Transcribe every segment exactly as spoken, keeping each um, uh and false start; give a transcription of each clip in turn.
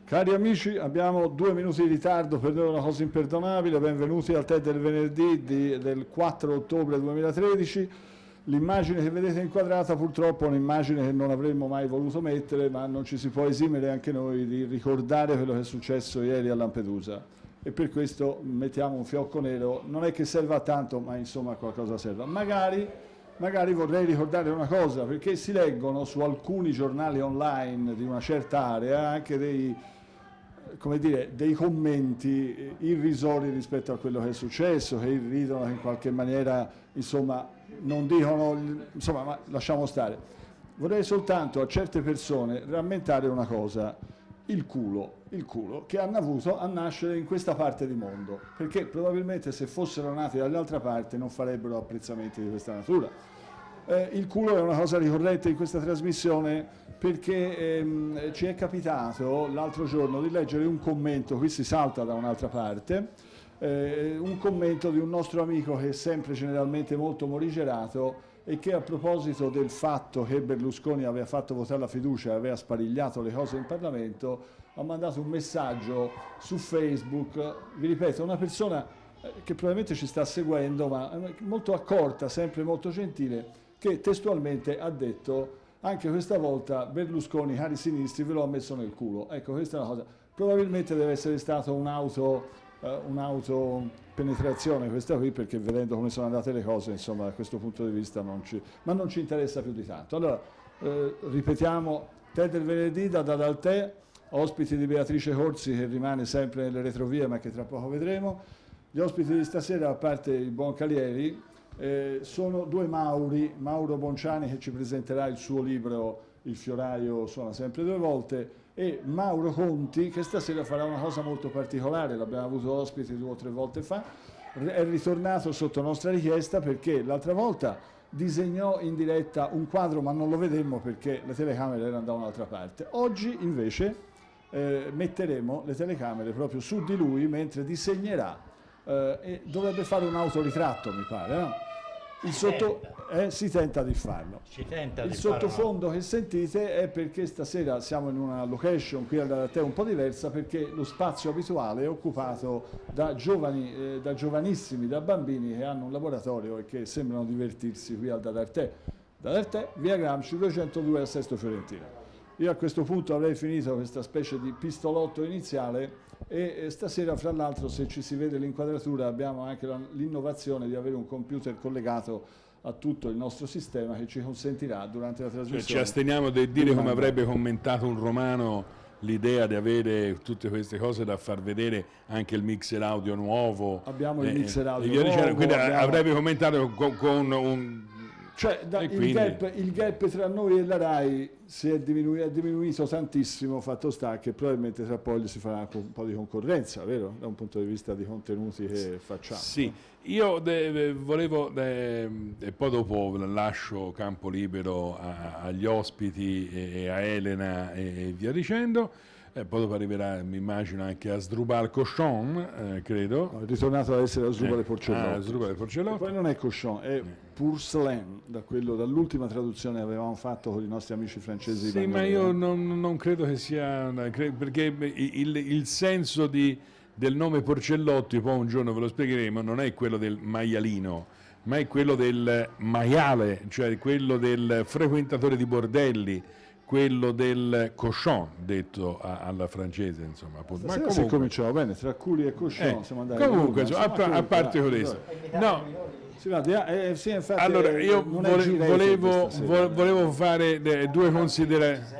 Cari amici, abbiamo due minuti di ritardo, per noi è una cosa imperdonabile. Benvenuti al T E D del venerdì di, del quattro ottobre duemilatredici. L'immagine che vedete inquadrata purtroppo è un'immagine che non avremmo mai voluto mettere, ma non ci si può esimere anche noi di ricordare quello che è successo ieri a Lampedusa. E per questo mettiamo un fiocco nero. Non è che serva a tanto, ma insomma qualcosa serve. Magari, magari vorrei ricordare una cosa, perché si leggono su alcuni giornali online di una certa area anche dei... come dire, dei commenti irrisori rispetto a quello che è successo, che irridono, che in qualche maniera, insomma, non dicono, insomma, ma lasciamo stare. Vorrei soltanto a certe persone rammentare una cosa, il culo, il culo che hanno avuto a nascere in questa parte di mondo, perché probabilmente se fossero nati dall'altra parte non farebbero apprezzamenti di questa natura. Eh, il culo è una cosa ricorrente in questa trasmissione perché ehm, ci è capitato l'altro giorno di leggere un commento, qui si salta da un'altra parte, eh, un commento di un nostro amico che è sempre generalmente molto morigerato e che a proposito del fatto che Berlusconi aveva fatto votare la fiducia e aveva sparigliato le cose in Parlamento, ha mandato un messaggio su Facebook, vi ripeto, una persona che probabilmente ci sta seguendo, ma molto accorta, sempre molto gentile, che testualmente ha detto: anche questa volta Berlusconi, cari sinistri, ve l'ho messo nel culo. Ecco, questa è una cosa, probabilmente deve essere stata un'auto, eh, un'autopenetrazione questa qui, perché vedendo come sono andate le cose, insomma, da questo punto di vista non ci, ma non ci interessa più di tanto. Allora, eh, ripetiamo, T E D del venerdì da Dal Tè, ospiti di Beatrice Corsi, che rimane sempre nelle retrovie, ma che tra poco vedremo. Gli ospiti di stasera, a parte il buon Calieri, Eh, sono due Mauri, Mauro Bonciani che ci presenterà il suo libro Il fioraio suona sempre due volte, e Mauro Conti che stasera farà una cosa molto particolare, l'abbiamo avuto ospite due o tre volte fa, è ritornato sotto nostra richiesta perché l'altra volta disegnò in diretta un quadro ma non lo vedemmo perché le telecamere erano da un'altra parte. Oggi invece eh, metteremo le telecamere proprio su di lui mentre disegnerà. Uh, e dovrebbe fare un autoritratto, mi pare, no? Il si, sotto, tenta. Eh, si tenta di farlo. Si tenta il di sottofondo farlo. Che sentite è perché stasera siamo in una location qui da te un po' diversa, perché lo spazio abituale è occupato da giovani, eh, da giovanissimi, da bambini che hanno un laboratorio e che sembrano divertirsi qui al Dadartè. Dadartè, via Gramsci duecentodue a Sesto Fiorentino. Io a questo punto avrei finito questa specie di pistolotto iniziale e stasera, fra l'altro, se ci si vede l'inquadratura, abbiamo anche l'innovazione di avere un computer collegato a tutto il nostro sistema che ci consentirà durante la trasmissione. Cioè, ci asteniamo da dire come avrebbe commentato un romano l'idea di avere tutte queste cose da far vedere, anche il mixer audio nuovo. Abbiamo eh, il mixer audio nuovo. Dicendo, quindi abbiamo... avrebbe commentato con, con un... Cioè, da, il, quindi... gap, il gap tra noi e la RAI si è diminuito, è diminuito tantissimo, fatto sta che probabilmente tra poi si farà anche un po' di concorrenza, vero? Da un punto di vista di contenuti che facciamo. Sì, io de, de, volevo, de, e poi dopo lascio campo libero a, agli ospiti e, e a Elena e, e via dicendo. E poi dopo arriverà, mi immagino, anche a Sdrubal Cochon, eh, credo. No, è ritornato ad essere a Sdrubal eh. Porcellotti. Ah, Sdrubal Porcellotti. Poi non è Cochon, è Porcelain, da quello, dall'ultima traduzione che avevamo fatto con i nostri amici francesi. Sì, ma io non, non credo che sia, perché il, il senso di, del nome Porcellotti, poi un giorno ve lo spiegheremo, non è quello del maialino, ma è quello del maiale, cioè quello del frequentatore di bordelli, quello del cochon, detto a, alla francese, insomma. Ma comunque, se cominciamo bene, tra culi e cochon, eh, siamo andati comunque, insomma, a, a, a parte questo, no. Sì, no, eh, sì, infatti, allora, io non vole, volevo, sera, volevo fare eh, due considerazioni.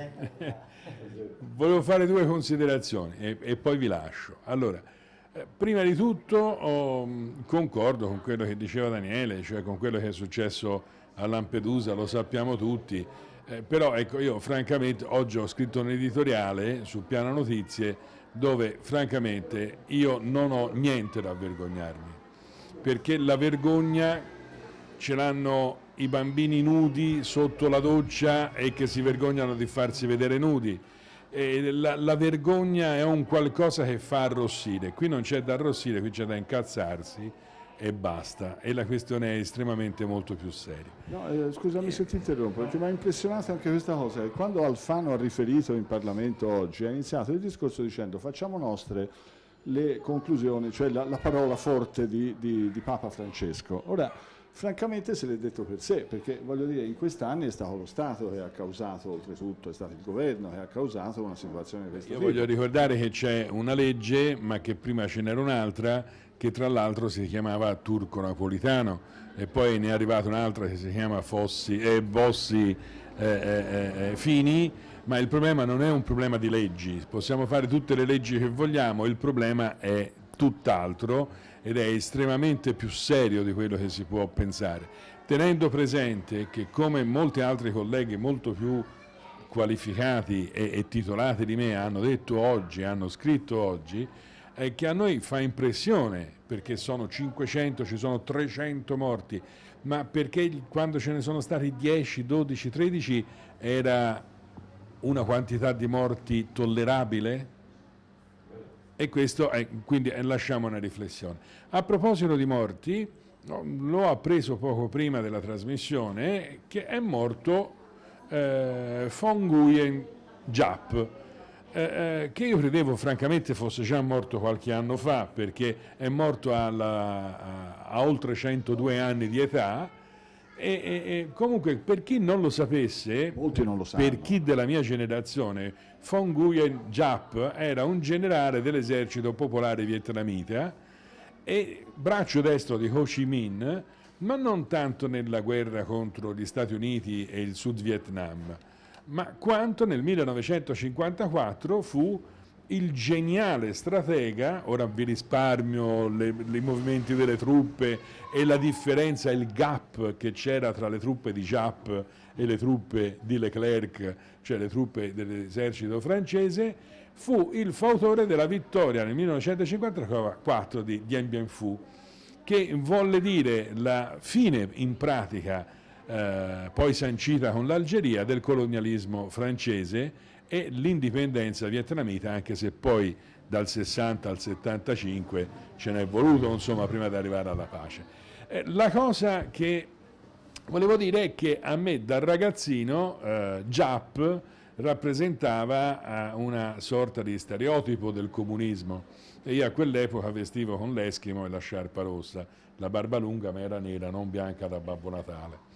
volevo fare due considerazioni e, e poi vi lascio. Allora, eh, prima di tutto oh, concordo con quello che diceva Daniele, cioè con quello che è successo a Lampedusa, lo sappiamo tutti. Eh, però ecco, io francamente oggi ho scritto un editoriale su Piano Notizie dove francamente io non ho niente da vergognarmi, perché la vergogna ce l'hanno i bambini nudi sotto la doccia e che si vergognano di farsi vedere nudi. E la, la vergogna è un qualcosa che fa arrossire, qui non c'è da arrossire, qui c'è da incazzarsi e basta, e la questione è estremamente molto più seria. No, eh, scusami se ti interrompo, perché mi ha impressionato anche questa cosa, che quando Alfano ha riferito in Parlamento oggi, ha iniziato il discorso dicendo facciamo nostre le conclusioni, cioè la, la parola forte di, di, di Papa Francesco. Ora, francamente se l'è detto per sé, perché voglio dire, in quest'anni è stato lo Stato che ha causato, oltretutto è stato il governo che ha causato una situazione di questo Io tipo. voglio ricordare che c'è una legge, ma che prima ce n'era un'altra, che tra l'altro si chiamava turco-napolitano, e poi ne è arrivata un'altra che si chiama Fossi, eh, Bossi eh, eh, eh, Fini, ma il problema non è un problema di leggi, possiamo fare tutte le leggi che vogliamo, il problema è tutt'altro ed è estremamente più serio di quello che si può pensare, tenendo presente che, come molti altri colleghi molto più qualificati e, e titolati di me hanno detto oggi, hanno scritto oggi, è che a noi fa impressione, perché sono cinquecento, ci sono trecento morti, ma perché quando ce ne sono stati dieci, dodici, tredici era una quantità di morti tollerabile? E questo è, quindi lasciamo una riflessione. A proposito di morti, l'ho appreso poco prima della trasmissione che è morto eh, Phong Nguyen Giap, eh, eh, che io credevo francamente fosse già morto qualche anno fa, perché è morto alla, a, a oltre centodue anni di età. E, e, e comunque, per chi non lo sapesse, molti non lo sanno, per chi della mia generazione, Phong Nguyen Giap era un generale dell'esercito popolare vietnamita e braccio destro di Ho Chi Minh, ma non tanto nella guerra contro gli Stati Uniti e il Sud Vietnam, ma quanto nel millenovecentocinquantaquattro fu il geniale stratega, ora vi risparmio le, i movimenti delle truppe e la differenza, il gap che c'era tra le truppe di Giap e le truppe di Leclerc, cioè le truppe dell'esercito francese, fu il fautore della vittoria nel millenovecentocinquantaquattro di Dien Bien Phu, che volle dire la fine in pratica, eh, poi sancita con l'Algeria, del colonialismo francese e l'indipendenza vietnamita, anche se poi dal sessanta al settantacinque ce n'è voluto, insomma, prima di arrivare alla pace. Eh, la cosa che volevo dire è che a me da ragazzino eh, Giap rappresentava eh, una sorta di stereotipo del comunismo, e io a quell'epoca vestivo con l'Eschimo e la sciarpa rossa, la barba lunga ma era nera, non bianca da Babbo Natale.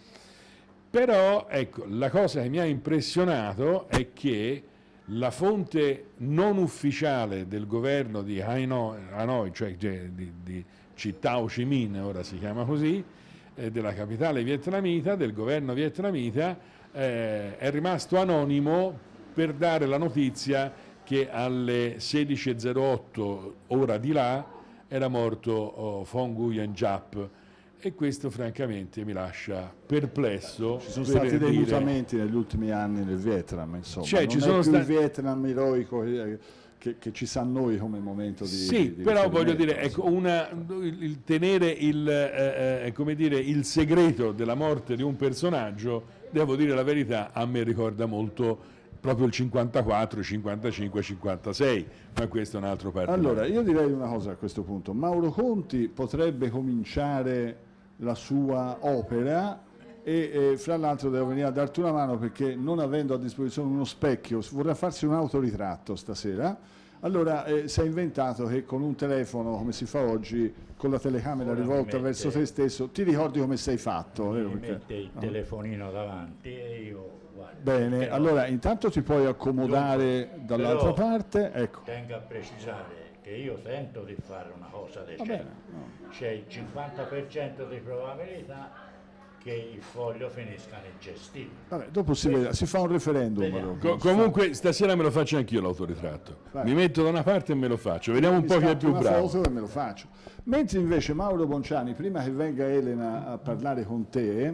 Però ecco, la cosa che mi ha impressionato è che la fonte non ufficiale del governo di Hanoi, Hanoi cioè di, di città Ho Chi Minh, ora si chiama così, eh, della capitale vietnamita, del governo vietnamita, eh, è rimasto anonimo per dare la notizia che alle sedici e zero otto ora di là era morto oh, Phong Nguyen Giap. E questo francamente mi lascia perplesso. Ci sono stati dei dire... mutamenti negli ultimi anni nel Vietnam, insomma, cioè, non ci è sono più sta... il Vietnam eroico che, che, che ci sa noi come momento di sì, di però voglio dire, insomma. ecco, una, il, il tenere il, eh, eh, come dire, il segreto della morte di un personaggio, devo dire la verità, a me ricorda molto proprio il cinquantaquattro, cinquantacinque, cinquantasei, ma questo è un altro particolare. Allora, io direi una cosa a questo punto. Mauro Conti potrebbe cominciare la sua opera e, e fra l'altro devo venire a darti una mano, perché non avendo a disposizione uno specchio vorrà farsi un autoritratto stasera. Allora eh, si è inventato che con un telefono, come si fa oggi, con la telecamera Ora rivolta mette, verso te stesso, ti ricordi come sei fatto? Mi vero? Perché, mette il no? telefonino davanti e io guardo. Bene, Però, allora intanto ti puoi accomodare dunque, dall'altra però parte, ecco. Tengo a precisare che io tento di fare una cosa decente. bene, no. C'è il cinquanta per cento di probabilità che il foglio finisca nel gestito. Vabbè, dopo si, vede, si fa un referendum. Vediamo. Dopo. Co- comunque stasera me lo faccio anch'io l'autoritratto. Vai. Mi metto da una parte e me lo faccio, vediamo un Mi po' chi è scatto più una bravo. foto e me lo faccio. Mentre invece Mauro Bonciani, prima che venga Elena a parlare con te,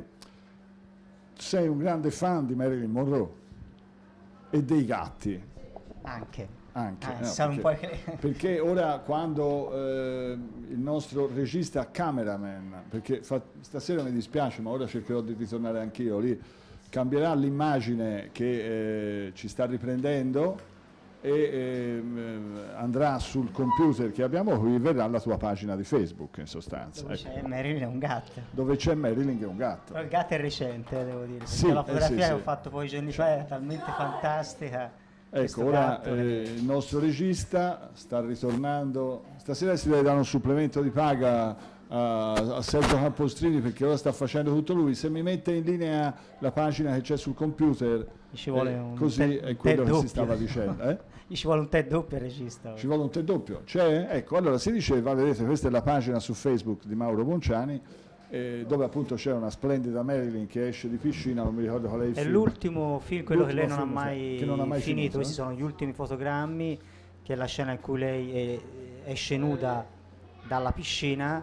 sei un grande fan di Marilyn Monroe e dei gatti. Anche. Anche, Ah, no, sono perché, un po' perché ora quando eh, il nostro regista cameraman, perché fa, stasera mi dispiace ma ora cercherò di ritornare anch'io lì, cambierà l'immagine che eh, ci sta riprendendo, e ehm, andrà sul computer che abbiamo qui, verrà alla tua pagina di Facebook in sostanza. Dove Ecco. c'è Marilyn e un gatto. Dove c'è Marilyn che è un gatto. Però il gatto è recente, eh, devo dire, perché Sì, la eh, fotografia sì, che sì. ho fatto poi giorni fa è talmente fantastica. Ecco, Questo ora gatto eh, è- il nostro regista sta ritornando, stasera si deve dare un supplemento di paga a, a Sergio Campostrini perché ora sta facendo tutto lui, se mi mette in linea la pagina che c'è sul computer, Ci vuole eh, un così te- è un quello te che si doppio. stava dicendo. Eh? Gli ci vuole un tè doppio al regista. Ci vuole un tè doppio? C'è? Ecco, allora si diceva, vedete, questa è la pagina su Facebook di Mauro Bonciani, eh, dove appunto c'è una splendida Marilyn che esce di piscina, non mi ricordo qual è il È film. l'ultimo film, quello che lei non ha L'ultimo film, mai, che non ha mai finito, finito, questi eh? sono gli ultimi fotogrammi, che è la scena in cui lei è, esce nuda dalla piscina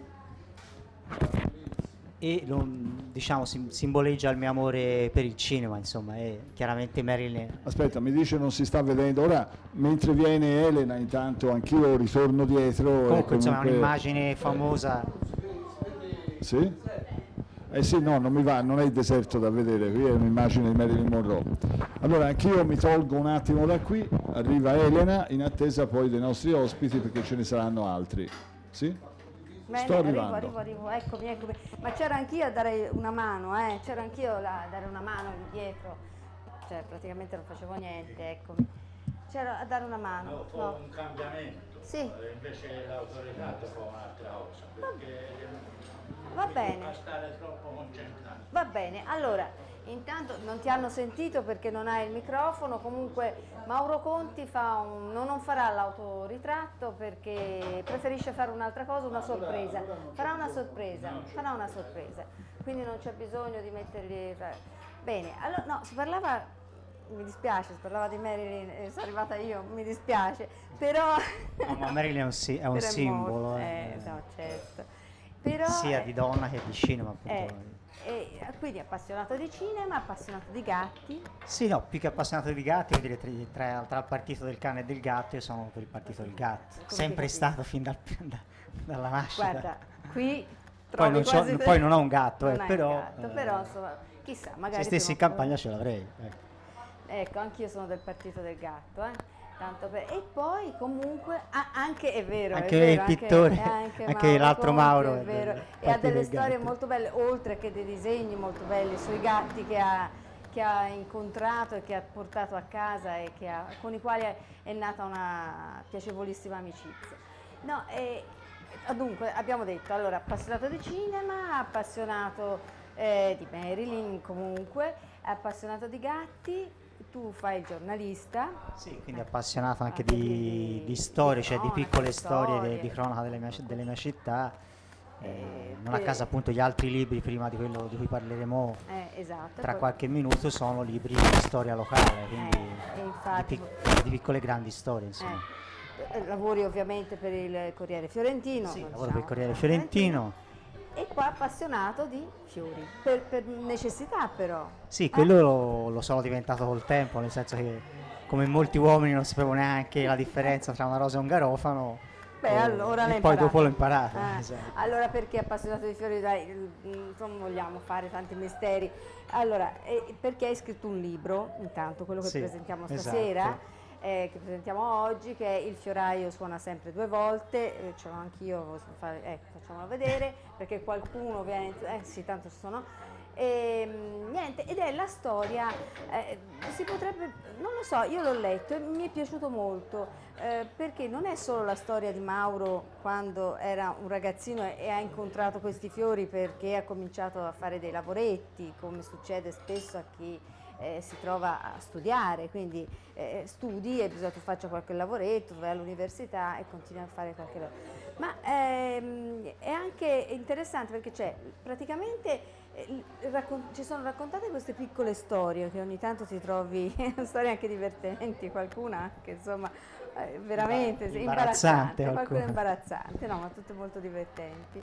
e non- diciamo sim- simboleggia il mio amore per il cinema, insomma, è chiaramente Marilyn. Aspetta, mi dice non si sta vedendo. Ora, mentre viene Elena, intanto anch'io ritorno dietro. e Comunque, insomma, è comunque- un'immagine famosa. Sì? Eh sì, no, non mi va, non è il deserto da vedere, qui è un'immagine di Marilyn Monroe. Allora, anch'io mi tolgo un attimo da qui, arriva Elena, in attesa poi dei nostri ospiti perché ce ne saranno altri. Sì? Bene, Sto arrivo, arrivando. arrivo, arrivo, eccomi, eccomi. Ma c'ero anch'io a dare una mano, eh? C'ero anch'io là a dare una mano lì dietro, cioè praticamente non facevo niente, eccomi. C'ero a dare una mano. No, fa no. un cambiamento. Sì. Eh, Invece l'autorità fa un'altra cosa, perché Va non bene. fa stare troppo concentrato. Va bene, allora, intanto non ti hanno sentito perché non hai il microfono, comunque Mauro Conti fa un- non, non farà l'autoritratto perché preferisce fare un'altra cosa, una sorpresa. Farà una sorpresa, farà una sorpresa, quindi non c'è bisogno di mettergli... Bene, allora, no, si parlava, mi dispiace, si parlava di Marilyn, eh, sono arrivata io, mi dispiace, però... No, ma Marilyn è un, si- è un però è simbolo, morto, eh, eh, no, certo. Però, sia eh, di donna che di cinema, appunto. eh, e quindi appassionato di cinema, appassionato di gatti. Sì, no, più che appassionato di gatti, vuol dire tra, tra- tra il partito del cane e del gatto, io sono per il partito del gatto. Come Sempre ti capisco. stato fin dal- da- dalla nascita. Guarda, qui Poi trovi non, c'ho- quasi- poi non ho un gatto, eh, non hai un però, gatto, eh, però insomma, chissà, magari se stessi in prima o poi- campagna ce l'avrei. ecco. Ecco, anch'io sono del partito del gatto, eh. Tanto per- E poi comunque ah, anche è vero, è Anche vero, il pittore, anche, anche Mauro l'altro Conti, Mauro è è vero, del e ha partito delle del storie gatto. molto belle, oltre che dei disegni molto belli sui gatti che ha, che ha incontrato e che ha portato a casa e che ha- con i quali è, è nata una piacevolissima amicizia. No, e, dunque abbiamo detto, allora, appassionato di cinema, appassionato eh, di Marilyn comunque, appassionato di gatti, tu fai il giornalista. Sì, quindi appassionato anche Anche di, di- di storie, di cioè di cronache, piccole storie, storie. de- di cronaca delle mie, delle mie città. Eh, Eh, non a eh, caso appunto gli altri libri prima di quello di cui parleremo Eh, esatto. tra poi- qualche minuto sono libri di storia locale, quindi Eh, e infatti- di, pic- di piccole e grandi storie, insomma. eh, lavori ovviamente per il Corriere Fiorentino. Sì, non lavoro per il diciamo, Corriere Fiorentino. E poi appassionato di fiori, per, per necessità però. Sì, Eh? quello lo, lo sono diventato col tempo, nel senso che come molti uomini non sapevo neanche la differenza tra una rosa e un garofano. Beh, eh, allora e l'hai poi imparato. dopo l'ho imparato. Eh, esatto. Allora perché appassionato di fiori, dai, mm, non vogliamo fare tanti misteri. Allora, eh, perché hai scritto un libro, intanto quello che Sì, presentiamo esatto. stasera, eh, che presentiamo oggi, che è Il fioraio suona sempre due volte, eh, ce l'ho anch'io, posso fare- ecco, facciamolo vedere, perché qualcuno viene, eh sì, tanto ci sono. E, mm, niente, ed è la storia, eh, si potrebbe, non lo so, io l'ho letto e mi è piaciuto molto, eh, perché non è solo la storia di Mauro quando era un ragazzino e, e ha incontrato questi fiori perché ha cominciato a fare dei lavoretti, come succede spesso a chi eh, si trova a studiare, quindi eh, studi e bisogna che tu faccia qualche lavoretto, vai all'università e continui a fare qualche lavoro. Ma ehm, è anche interessante perché c'è praticamente eh, il- raccon- ci sono raccontate queste piccole storie che ogni tanto ti trovi, storie anche divertenti, qualcuna anche insomma eh, veramente sì, Imbarazzante, imbarazzante, qualcuna qualcuna. imbarazzante, no, ma tutte molto divertenti.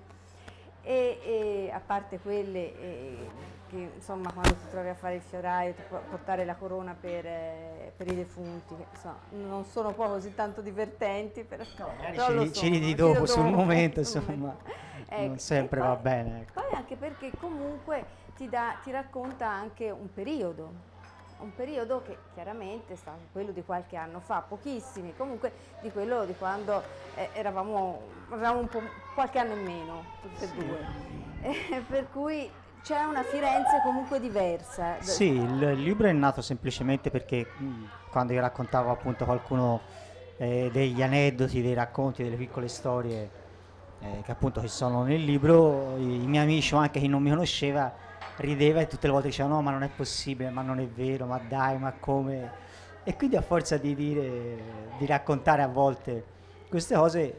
E, e a parte quelle eh, che insomma quando ti trovi a fare il fioraio, ti può portare la corona per, eh, per i defunti, che insomma, non sono poi così tanto divertenti, però, Magari però ci lo ri- ci sono, ridi ci dopo, rido sul dopo, momento, sul insomma, momento. non Ecco, sempre e va poi- bene, ecco. Poi anche perché comunque ti, dà, ti racconta anche un periodo, un periodo che chiaramente è stato quello di qualche anno fa, pochissimi, comunque di quello di quando eh, eravamo, avevamo un po' qualche anno in meno, tutte e due. Eh, per cui c'è una Firenze comunque diversa. Sì, il, il libro è nato semplicemente perché mh, quando io raccontavo appunto a qualcuno eh, degli aneddoti, dei racconti, delle piccole storie eh, che appunto ci sono nel libro, i, i miei amici o anche chi non mi conosceva rideva e tutte le volte diceva no, ma non è possibile, ma non è vero, ma dai, ma come? E quindi a forza di dire, di raccontare a volte queste cose,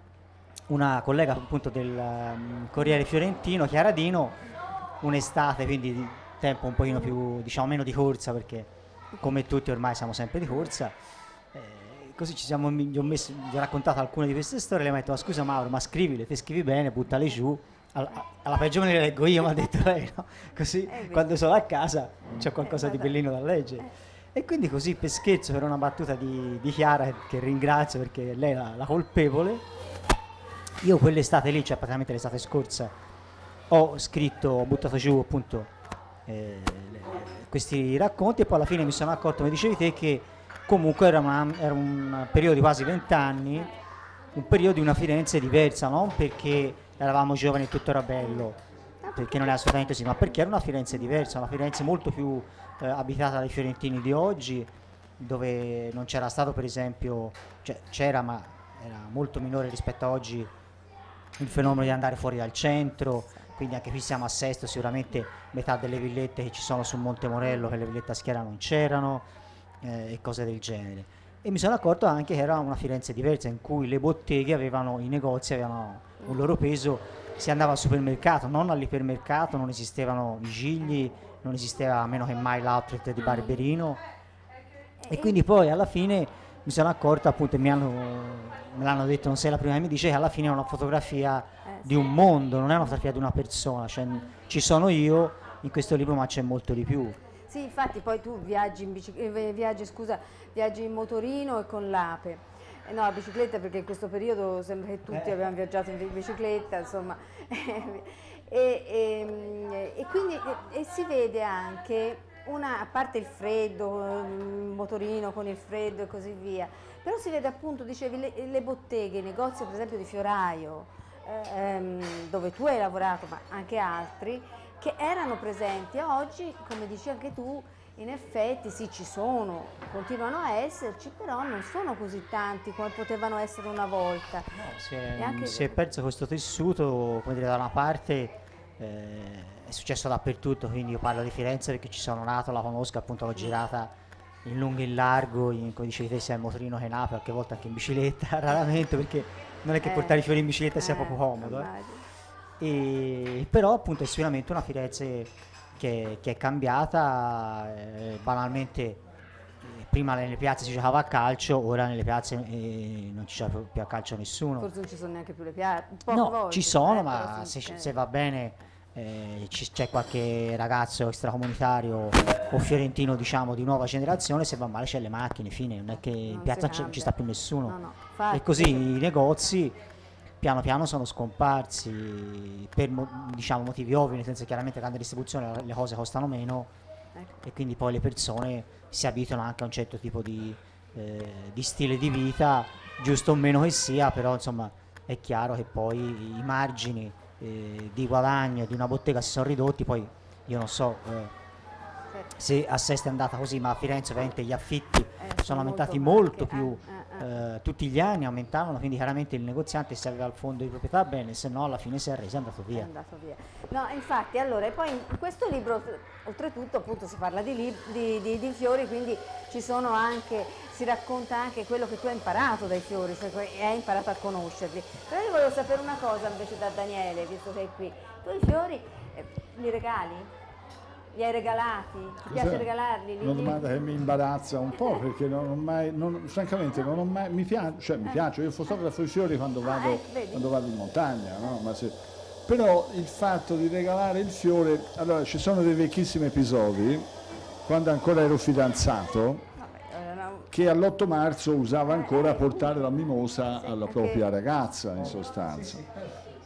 una collega appunto del um, Corriere Fiorentino, Chiara Dino, un'estate, quindi di tempo un pochino più, diciamo, meno di corsa, perché come tutti ormai siamo sempre di corsa, eh, così ci siamo, gli ho, messo, gli ho raccontato alcune di queste storie, le ho detto ma scusa Mauro, ma scrivile, te scrivi bene, buttale giù, alla, alla peggio me le leggo io, mi ha detto lei, no? Così Eh, quando sono a casa c'è qualcosa Eh, di guarda. bellino da leggere. E quindi così per scherzo, per una battuta di, di Chiara, che, che ringrazio perché lei è la, la colpevole, io quell'estate lì, cioè praticamente l'estate scorsa, ho scritto, ho buttato giù appunto eh, le- questi racconti e poi alla fine mi sono accorto, come dicevi te, che comunque era, una- era un periodo di quasi vent'anni, un periodo di una Firenze diversa, non perché eravamo giovani e tutto era bello, perché non è assolutamente così, ma perché era una Firenze diversa, una Firenze molto più eh, abitata dai fiorentini di oggi, dove non c'era stato per esempio, cioè c'era ma era molto minore rispetto a oggi il fenomeno di andare fuori dal centro, quindi anche qui siamo a Sesto, sicuramente metà delle villette che ci sono su Monte Morello, che le villette a Schiera non c'erano eh, e cose del genere. E mi sono accorto anche che era una Firenze diversa in cui le botteghe avevano, i negozi avevano un loro peso, si andava al supermercato, non all'ipermercato, non esistevano i gigli, non esisteva a meno che mai l'outlet di Barberino e quindi poi alla fine mi sono accorto appunto e mi hanno, me l'hanno detto, non sei la prima che mi dice che alla fine è una fotografia Eh, di un mondo, non è una fotografia di una persona, cioè ci sono io in questo libro ma c'è molto di più. Sì, infatti poi tu viaggi in, bici- eh, viaggi, scusa, viaggi in motorino e con l'ape. Eh, no, la bicicletta perché in questo periodo sembra che tutti Eh. abbiamo viaggiato in bi- bicicletta, insomma. e, e- e quindi e, e si vede anche, una, a parte il freddo, il motorino con il freddo e così via, però si vede appunto, dicevi, le, le botteghe, i negozi per esempio di fioraio, eh, ehm, dove tu hai lavorato, ma anche altri, che erano presenti. Oggi, come dici anche tu, in effetti sì, ci sono, continuano a esserci, però non sono così tanti come potevano essere una volta. Si è, E anche- si è perso questo tessuto, come dire, da una parte eh, è successo dappertutto, quindi io parlo di Firenze perché ci sono nato, la conosco, appunto l'ho girata in lungo e in largo, in, come dicevi te, sia in motorino che in ape, qualche volta anche in bicicletta, raramente perché non è che Eh, portare i fiori in bicicletta sia eh, proprio comodo. eh. immagino. E, però appunto è sicuramente una Firenze che, che è cambiata, eh, banalmente eh, prima nelle piazze si giocava a calcio, ora nelle piazze eh, non ci gioca più a calcio nessuno. Forse non ci sono neanche più le piazze, No, ci sono, eh, ma però se, sì, eh. se va bene eh, ci- c'è qualche ragazzo extracomunitario o fiorentino, diciamo, di nuova generazione, se va male c'è le macchine, fine, non è che in Non piazza si c'è- non ci cambia. sta più nessuno. No, no, infatti. E così i negozi piano piano sono scomparsi per mo- diciamo, motivi ovvi, nel senso che chiaramente grande distribuzione le cose costano meno Ecco. e quindi poi le persone si abituano anche a un certo tipo di, eh, di stile di vita, giusto o meno che sia, però insomma è chiaro che poi i margini eh, di guadagno di una bottega si sono ridotti, poi io non so eh, Certo. se a Sesto è andata così, ma a Firenze ovviamente gli affitti Eh, sono aumentati molto molto anche, più, eh, eh, eh, tutti gli anni aumentavano, quindi chiaramente il negoziante se aveva il fondo di proprietà bene, se no alla fine si è arreso e è andato è via. andato via. No, infatti, allora, e poi in questo libro, oltretutto, appunto, si parla di, lib- di, di- di fiori, quindi ci sono anche, si racconta anche quello che tu hai imparato dai fiori, cioè que- hai imparato a conoscerli. Però io volevo sapere una cosa invece da Daniele, visto che è qui. Tu i fiori eh, li regali? Li hai regalati? Ti piace Questa regalarli? è Li- una li- domanda che mi imbarazza un po' perché non ho mai, non- francamente non ho mai, mi piace, cioè mi piace, io fotografo i fiori quando vado, eh, vedi? quando vado in montagna, no? Ma se- però il fatto di regalare il fiore, allora ci sono dei vecchissimi episodi, quando ancora ero fidanzato, Vabbè, eh, no, che all'otto marzo usava ancora portare la mimosa alla perché- propria ragazza in sostanza.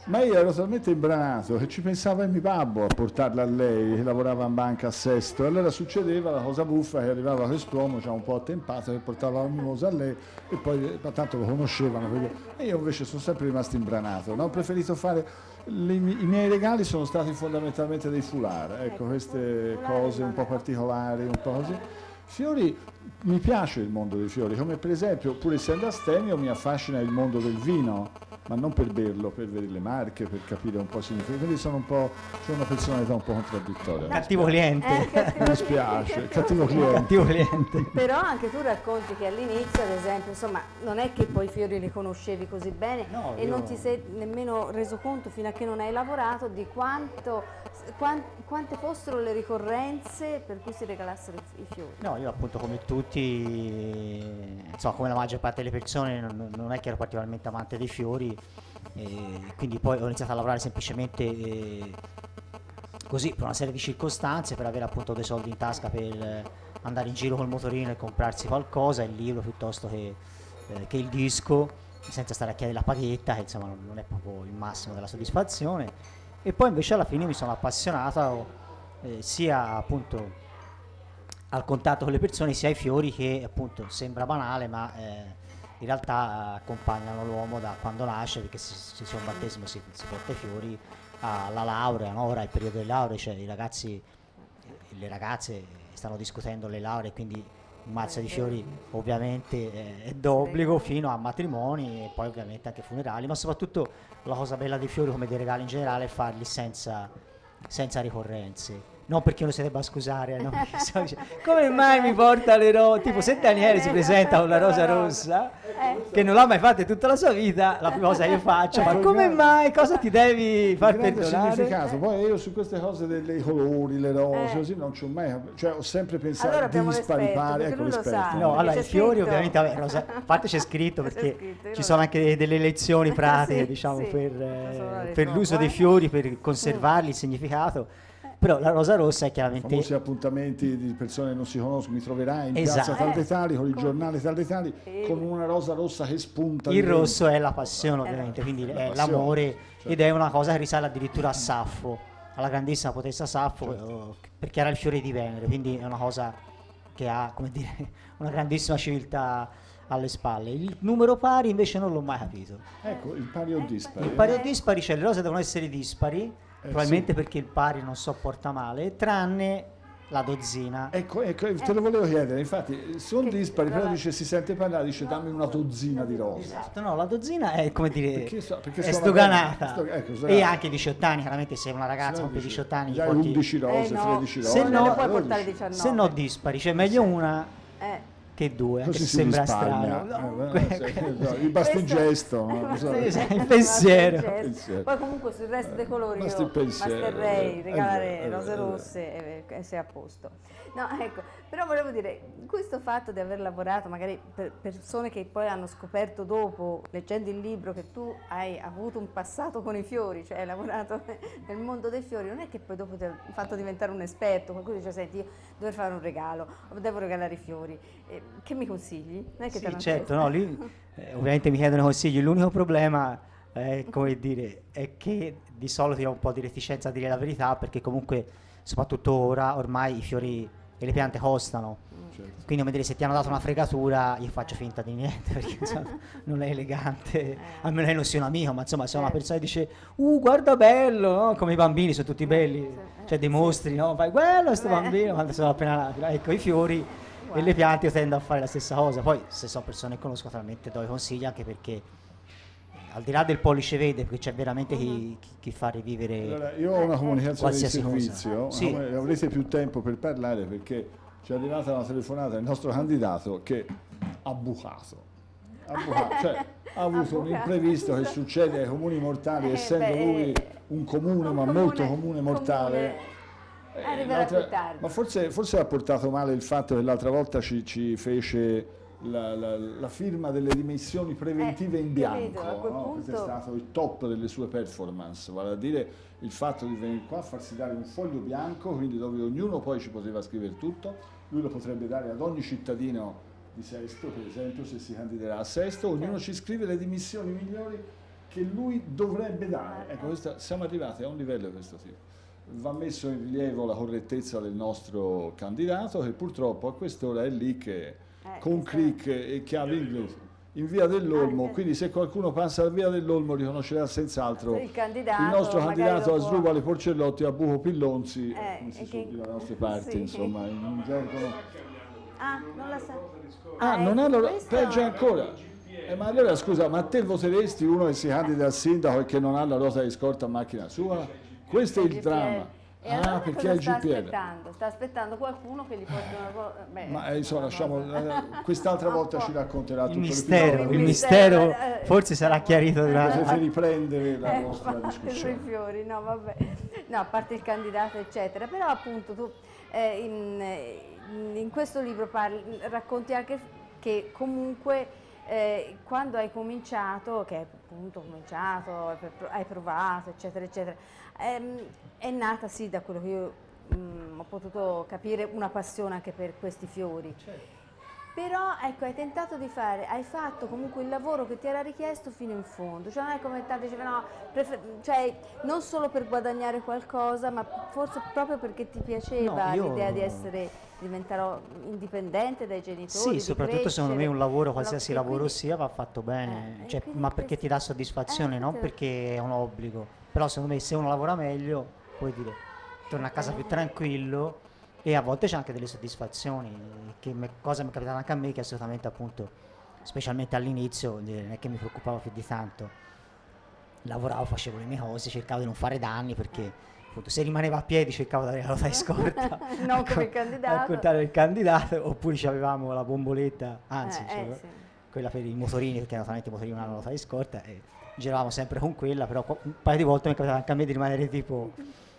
Ma io ero talmente imbranato che ci pensava mio babbo a portarla a lei, che lavorava in banca a Sesto, e allora succedeva la cosa buffa che arrivava quest'uomo, cioè un po' attempato, che portava la mimosa a lei e poi ma tanto lo conoscevano, perché- e io invece sono sempre rimasto imbranato, no? Ho preferito fare, le- i miei regali sono stati fondamentalmente dei foulard, ecco, Ecco, queste foulard cose un po' non- particolari, un po' così. Fiori, mi piace il mondo dei fiori, come per esempio, pur essendo astemio, mi affascina il mondo del vino, ma non per berlo, per vedere le marche, per capire un po' il significato. Quindi sono un po', sono una personalità un po' contraddittoria. Cattivo cliente. Eh, cattivo Mi spiace, cattivo cliente. Cattivo cliente. Però anche tu racconti che all'inizio, ad esempio, insomma, non è che poi i fiori li conoscevi così bene No, e io- non ti sei nemmeno reso conto fino a che non hai lavorato di quanto, quan- quante fossero le ricorrenze per cui si regalassero i, i fiori. No, io appunto come tutti, insomma come la maggior parte delle persone non, non è che ero particolarmente amante dei fiori, e quindi poi ho iniziato a lavorare semplicemente eh, così per una serie di circostanze, per avere appunto dei soldi in tasca per eh, andare in giro col motorino e comprarsi qualcosa, il libro piuttosto che, eh, che il disco, senza stare a chiedere la paghetta, che insomma non non è proprio il massimo della soddisfazione. E poi invece alla fine mi sono appassionato eh, sia appunto al contatto con le persone, sia ai fiori, che appunto sembra banale ma eh, in realtà eh, accompagnano l'uomo da quando nasce, perché se se c'è un battesimo si, si porta i fiori, alla laurea, no? Ora è il periodo delle lauree, cioè i ragazzi e le ragazze stanno discutendo le lauree, quindi un mazzo di fiori ovviamente eh, è d'obbligo fino a matrimoni e poi ovviamente anche funerali, ma soprattutto la cosa bella dei fiori come dei regali in generale è farli senza, senza ricorrenze. Non perché uno si debba scusare, no? Perché stavo dicendo, come mai mi porta le rose? Tipo se Daniele si presenta con la rosa rossa, che non l'ha mai fatta in tutta la sua vita, la prima cosa che io faccio, ma come mai? Cosa ti devi far Grande perdonare? significato, poi io su queste cose dei colori, le rose, Eh. così non ci ho mai, cioè ho sempre pensato Allora abbiamo dispari l'esperto, pari, perché ecco lui lo l'esperto. sa. No, Perché allora c'è i fiori scritto. ovviamente, vabbè, rosa- a parte c'è scritto C'è perché scritto, io ci lo sono so. anche delle lezioni pratiche, Sì, diciamo, sì, per, non sono eh, le per so, l'uso dei eh. fiori, per conservarli, il significato. Però la rosa rossa è chiaramente... Famosi appuntamenti di persone che non si conoscono, mi troverai in Esatto. piazza tal dei Eh, tali, con il come- giornale tal dei tali, Sì. con una rosa rossa che spunta. Il di dentro. rosso è la passione ovviamente, quindi La è passione, l'amore, certo. ed è una cosa che risale addirittura a Saffo, alla grandissima potessa Saffo, Certo. eh, perché era il fiore di Venere, quindi è una cosa che ha, come dire, una grandissima civiltà alle spalle. Il numero pari invece non l'ho mai capito. Ecco, il pari o dispari. Il pari o dispari, cioè le rose devono essere dispari, Eh, probabilmente sì. perché il pari non sopporta male, tranne la dozzina. Ecco, ecco, te lo volevo chiedere, infatti sono Che- dispari, però no, dice si sente parlare, dice dammi una dozzina di rose. Esatto, no, la dozzina è come dire, Perché so- perché è sono sdoganata. belle, sto- ecco, E sdoganata. anche diciotto anni, chiaramente se una ragazza compie dici, diciotto anni, gli già porti- undici rose, Eh, no. tredici rose. Se non no- ne puoi dodici. portare diciannove. se no dispari, cioè meglio una Eh. che due, anche Così se si sembra risparmia. strano. No, Eh, eh, sì, no, il basta il Questo- gesto. no? Eh, So- sì, sì, sì, il pensiero. basta il gesto. Pensiero. Poi comunque sul resto dei colori Basta io il pensiero, basterei è regalare vero, è rose vero, è vero. rosse e, e sei a posto. No, ecco, però volevo dire, questo fatto di aver lavorato magari per persone che poi hanno scoperto dopo, leggendo il libro, che tu hai avuto un passato con i fiori, cioè hai lavorato nel mondo dei fiori, non è che poi dopo ti ha fatto diventare un esperto, qualcuno dice senti io devo fare un regalo, devo regalare i fiori, Eh, che mi consigli? Non è che Sì, te l'hanno certo, chiesto? no, lì eh, ovviamente mi chiedono consigli, l'unico problema è, come dire, è che di solito io ho un po' di reticenza a dire la verità, perché comunque soprattutto ora ormai i fiori e le piante costano. Certo. Quindi come dire, se ti hanno dato una fregatura io faccio finta di niente, perché insomma, non è elegante, almeno io non sia un amico, ma insomma se una Certo. persona dice uh guarda bello, no? Come i bambini sono tutti belli, sì, cioè eh, dimostri, no? Fai quello sto Eh. bambino quando sono appena nati, no? Ecco i fiori e le piante io tendo a fare la stessa cosa, poi se sono persone che conosco talmente do i consigli, anche perché eh, al di là del pollice verde, perché c'è veramente chi, chi- chi fa rivivere. Allora, io ho una comunicazione di Qualsiasi cosa. servizio, Sì. come- avrete più tempo per parlare perché ci è arrivata una telefonata del nostro candidato che ha bucato. Ha, bucato, cioè, ha avuto un bucato. imprevisto che succede ai comuni mortali, Eh, essendo beh, lui eh, un comune, un ma comune- molto comune mortale. comune. Eh, Arriverà l'altra- più tardi. Ma forse, forse ha portato male il fatto che l'altra volta ci, ci fece la, la- la firma delle dimissioni preventive Eh, in capito, bianco, a quel no? Questo è punto- stato il top delle sue performance, vale a dire il fatto di venire qua a farsi dare un foglio bianco, quindi dove ognuno poi ci poteva scrivere tutto, lui lo potrebbe dare ad ogni cittadino di Sesto, per esempio, se si candiderà a Sesto, ognuno ci scrive le dimissioni migliori che che lui dovrebbe dare. Ecco, questa, siamo arrivati a un livello di questo tipo. Va messo in rilievo la correttezza del nostro candidato, che purtroppo a quest'ora è lì che Eh, con questo- clic e chiave inglese in via dell'Olmo, Anche- quindi se qualcuno passa a via dell'Olmo riconoscerà senz'altro Il candidato, il nostro magari candidato lo a può- Srubali Porcellotti, a Buco Pillonzi, Eh, come si e suol che- dire dalle nostre parti, sì. insomma, in in gergo no. Ah, non la sa. Ah, Ah, non ecco, hanno, questo- peggio ancora. Eh, ma allora scusa, ma te voteresti uno che si candida al sindaco e che non ha la ruota di scorta a macchina sua? Questo è il G P L. dramma. E allora Ah, perché cosa è il sta G P L. aspettando? Sta aspettando qualcuno che gli porti una cosa. Beh, Ma eh, insomma, una lasciamo, cosa. eh, quest'altra volta ci racconterà tutto Il l'episodio. mistero, il Il mistero mistero, eh, forse sarà chiarito durante... Potete riprendere la Eh, nostra ma- discussione. sui fiori, no, vabbè. No, a parte il candidato, eccetera. Però appunto tu eh, in, in questo libro parli, racconti anche che comunque eh, quando hai cominciato, che hai appunto cominciato, hai pro- hai provato, eccetera, eccetera, ehm, è nata sì da quello che io mm, ho potuto capire una passione anche per questi fiori. Però ecco, hai tentato di fare, hai fatto comunque il lavoro che ti era richiesto fino in fondo, cioè non è come tanti dicevano, no, prefer- cioè non solo per guadagnare qualcosa, ma forse proprio perché ti piaceva No, io- l'idea di essere, diventare indipendente dai genitori. Sì, di soprattutto secondo me crescere. un lavoro, No, qualsiasi e lavoro quindi- sia, va fatto bene, Eh, e cioè, quindi ma perché questo- ti dà soddisfazione, Eh, non infatti- perché è un obbligo. Però secondo me se uno lavora meglio, puoi dire, torna a casa più tranquillo e a volte c'è anche delle soddisfazioni, che me- cosa mi è capitata anche a me, che assolutamente appunto, specialmente all'inizio, eh, non è che mi preoccupavo più di tanto. Lavoravo, facevo le mie cose, cercavo di non fare danni perché appunto se rimaneva a piedi cercavo di avere la ruota di scorta. Non come il Al candidato. contrario del candidato, oppure avevamo la bomboletta, anzi, Eh, eh, c'aveva- sì. quella per i motorini, perché naturalmente i motorini non hanno la ruota di scorta e giravamo sempre con quella, però qua- un paio di volte mi è capitato anche a me di rimanere tipo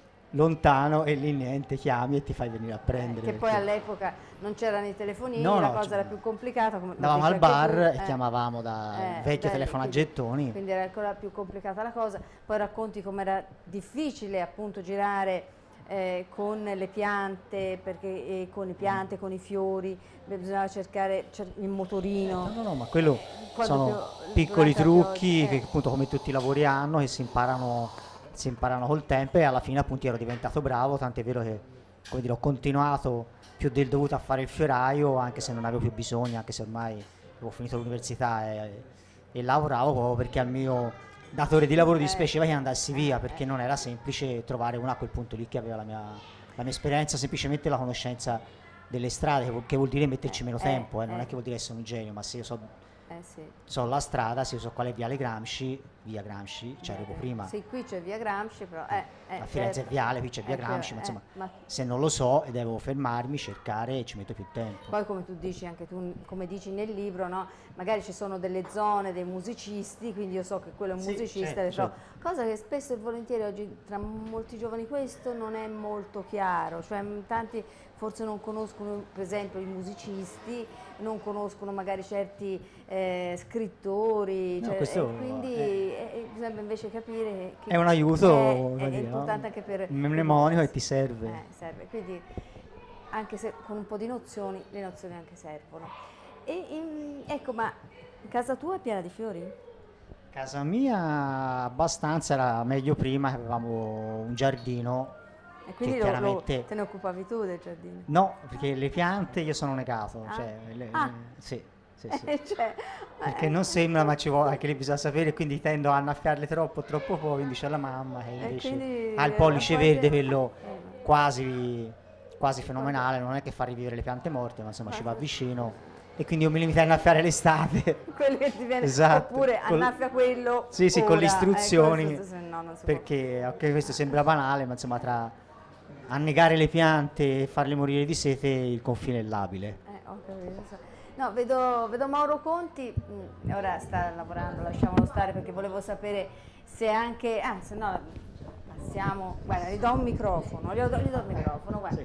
lontano e lì niente, chiami e ti fai venire a prendere. Che poi perché all'epoca non c'erano i telefonini, No, la no, cosa cioè, era più complicata. Come lo andavamo dici al anche bar tu, e eh. chiamavamo da Eh, vecchio da- telefono a quindi- gettoni. Quindi era ancora più complicata la cosa. Poi racconti com'era difficile appunto girare eh, con le piante, perché eh, con le piante, con i fiori, beh, bisognava cercare cer- il motorino. No, no, ma quello Quando sono più- piccoli durante la trucchi pioggia, che eh. appunto come tutti i lavori hanno, che si imparano, si imparano col tempo e alla fine appunto ero diventato bravo, tant'è vero che come dire, ho continuato più del dovuto a fare il fioraio, anche se non avevo più bisogno, anche se ormai avevo finito l'università e, e lavoravo proprio perché al mio datore di lavoro Eh. dispiaceva che andassi via, perché non era semplice trovare uno a quel punto lì che aveva la mia, la mia esperienza, semplicemente la conoscenza delle strade, che vuol, che vuol dire metterci meno Eh, tempo, eh, non eh. è che vuol dire essere un genio, ma se io so, Eh, sì. so la strada, se io so qual è Viale Gramsci, via Gramsci, ci arrivo prima. Sì, qui c'è via Gramsci, però... Eh, eh, A Firenze certo. è Viale, qui c'è via Eh, Gramsci, ma eh, insomma, ma se non lo so e devo fermarmi, cercare, ci metto più tempo. poi come tu dici, anche tu, come dici nel libro, no? Magari ci sono delle zone dei musicisti, quindi io so che quello è un Sì, musicista, certo, però, cosa che spesso e volentieri oggi tra molti giovani questo non è molto chiaro, cioè mh, tanti forse non conoscono per esempio i musicisti, non conoscono magari certi eh, scrittori, No, cioè, questo e quindi è- eh, eh, bisogna invece capire che È un aiuto, è, come è dire, no? importante anche per... Un mnemonico che ti serve. Eh, serve, quindi anche se con un po' di nozioni, le nozioni anche servono. E, in- ecco, ma casa tua è piena di fiori? Casa mia abbastanza, era meglio prima che avevamo un giardino. E quindi Che lo- lo- chiaramente- te ne occupavi tu del giardino? No, perché le piante io sono negato, Ah. cioè, le- Ah. le- sì, sì, sì. Eh, cioè, Perché eh, non sembra, ma ci vuole, anche lì bisogna sapere, quindi tendo a annaffiarle troppo, troppo poco, quindi c'è la mamma che e invece quindi, ha il eh, pollice a volte- verde, quello Eh, quasi, quasi fenomenale, non è che fa rivivere le piante morte, ma insomma ci va vicino e quindi io mi limitai a annaffiare l'estate. quello che ti viene, Esatto. oppure Col- annaffia quello Sì, sì, con ora, le istruzioni, eh, questo, se no non si può. perché ok, questo sembra banale, ma insomma tra annegare le piante e farle morire di sete il confine è labile. Eh, ho capito, so. No, vedo, vedo Mauro Conti, mm, ora sta lavorando, lasciamolo stare perché volevo sapere se anche, ah, se no passiamo, guarda, gli do un microfono, gli do, gli do il microfono, guarda.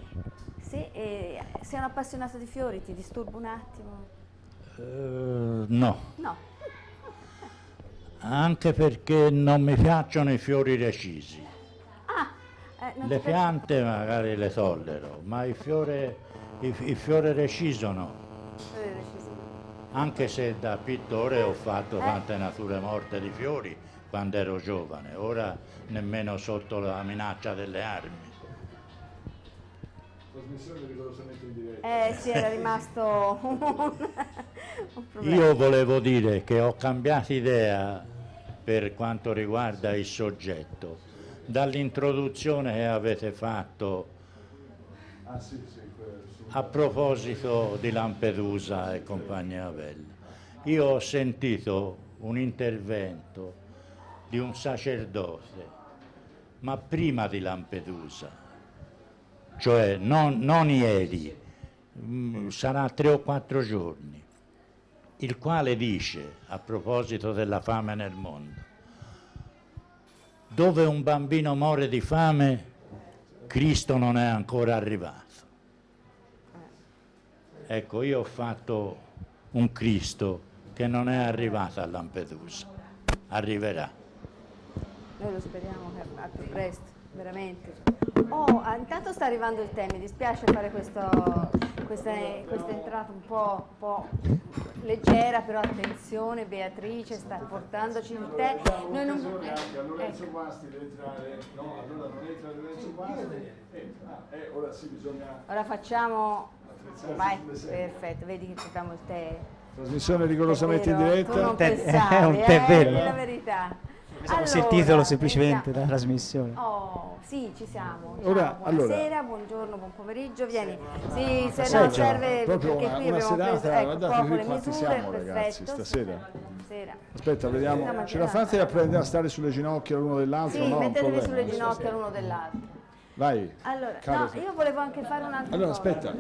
Se, eh, sei un appassionato di fiori, ti disturbo un attimo? Eh, no, No, anche perché non mi piacciono i fiori recisi. eh, non Le ti piace- piante magari le tollero, ma il fiore, il, il fiore reciso no. Eh, sì, sì. Anche se da pittore ho fatto tante nature morte di fiori quando ero giovane, ora nemmeno sotto la minaccia delle armi. Trasmissione rigorosamente in diretta. Eh sì, era rimasto un, un problema. Io volevo dire che ho cambiato idea per quanto riguarda il soggetto. Dall'introduzione che avete fatto Ah, sì, sì, quello, su- a proposito di Lampedusa e compagnia bella, io ho sentito un intervento di un sacerdote, ma prima di Lampedusa, cioè non, non ieri, mm, sarà tre o quattro giorni, il quale dice, a proposito della fame nel mondo, dove un bambino muore di fame, Cristo non è ancora arrivato. Ecco, io ho fatto un Cristo che non è arrivato a Lampedusa, arriverà. Noi lo speriamo che al più presto, veramente. Oh, ah, intanto sta arrivando il tè, mi dispiace fare questo, questa, questa entrata un po', un po' leggera, però attenzione, Beatrice sta portandoci il tè. Noi non... Anche a Lorenzo ecco. Guasti deve entrare, no, allora non entra Lorenzo Guasti, entra. Ah, eh, ora sì, bisogna Ora facciamo... attrezzarsi Vai, sulle sedie. perfetto, vedi che portiamo il tè. Trasmissione rigorosamente in Vero, diretta. Tu non Tè- pensavi, è un tè eh, vero. di la verità. Pensavo fosse Allora, il titolo semplicemente iniziamo. della trasmissione. Oh, sì, ci siamo. Ciao, Ora, buonasera, allora. buongiorno, buon pomeriggio, vieni. Sì, se Stasera, no serve proprio perché una- qui una abbiamo serata, preso ecco, guardate proprio qui le quanti misure, siamo, ragazzi, perfetto. stasera. Stasera. Aspetta, vediamo. Stiamo Ce la girando. fate a prendere a stare sulle ginocchia l'uno dell'altro? Sì, no, un mettetevi problema. sulle ginocchia l'uno dell'altro. Vai. Allora, Caro- no, io volevo anche fare un'altra Allora, cosa. aspetta.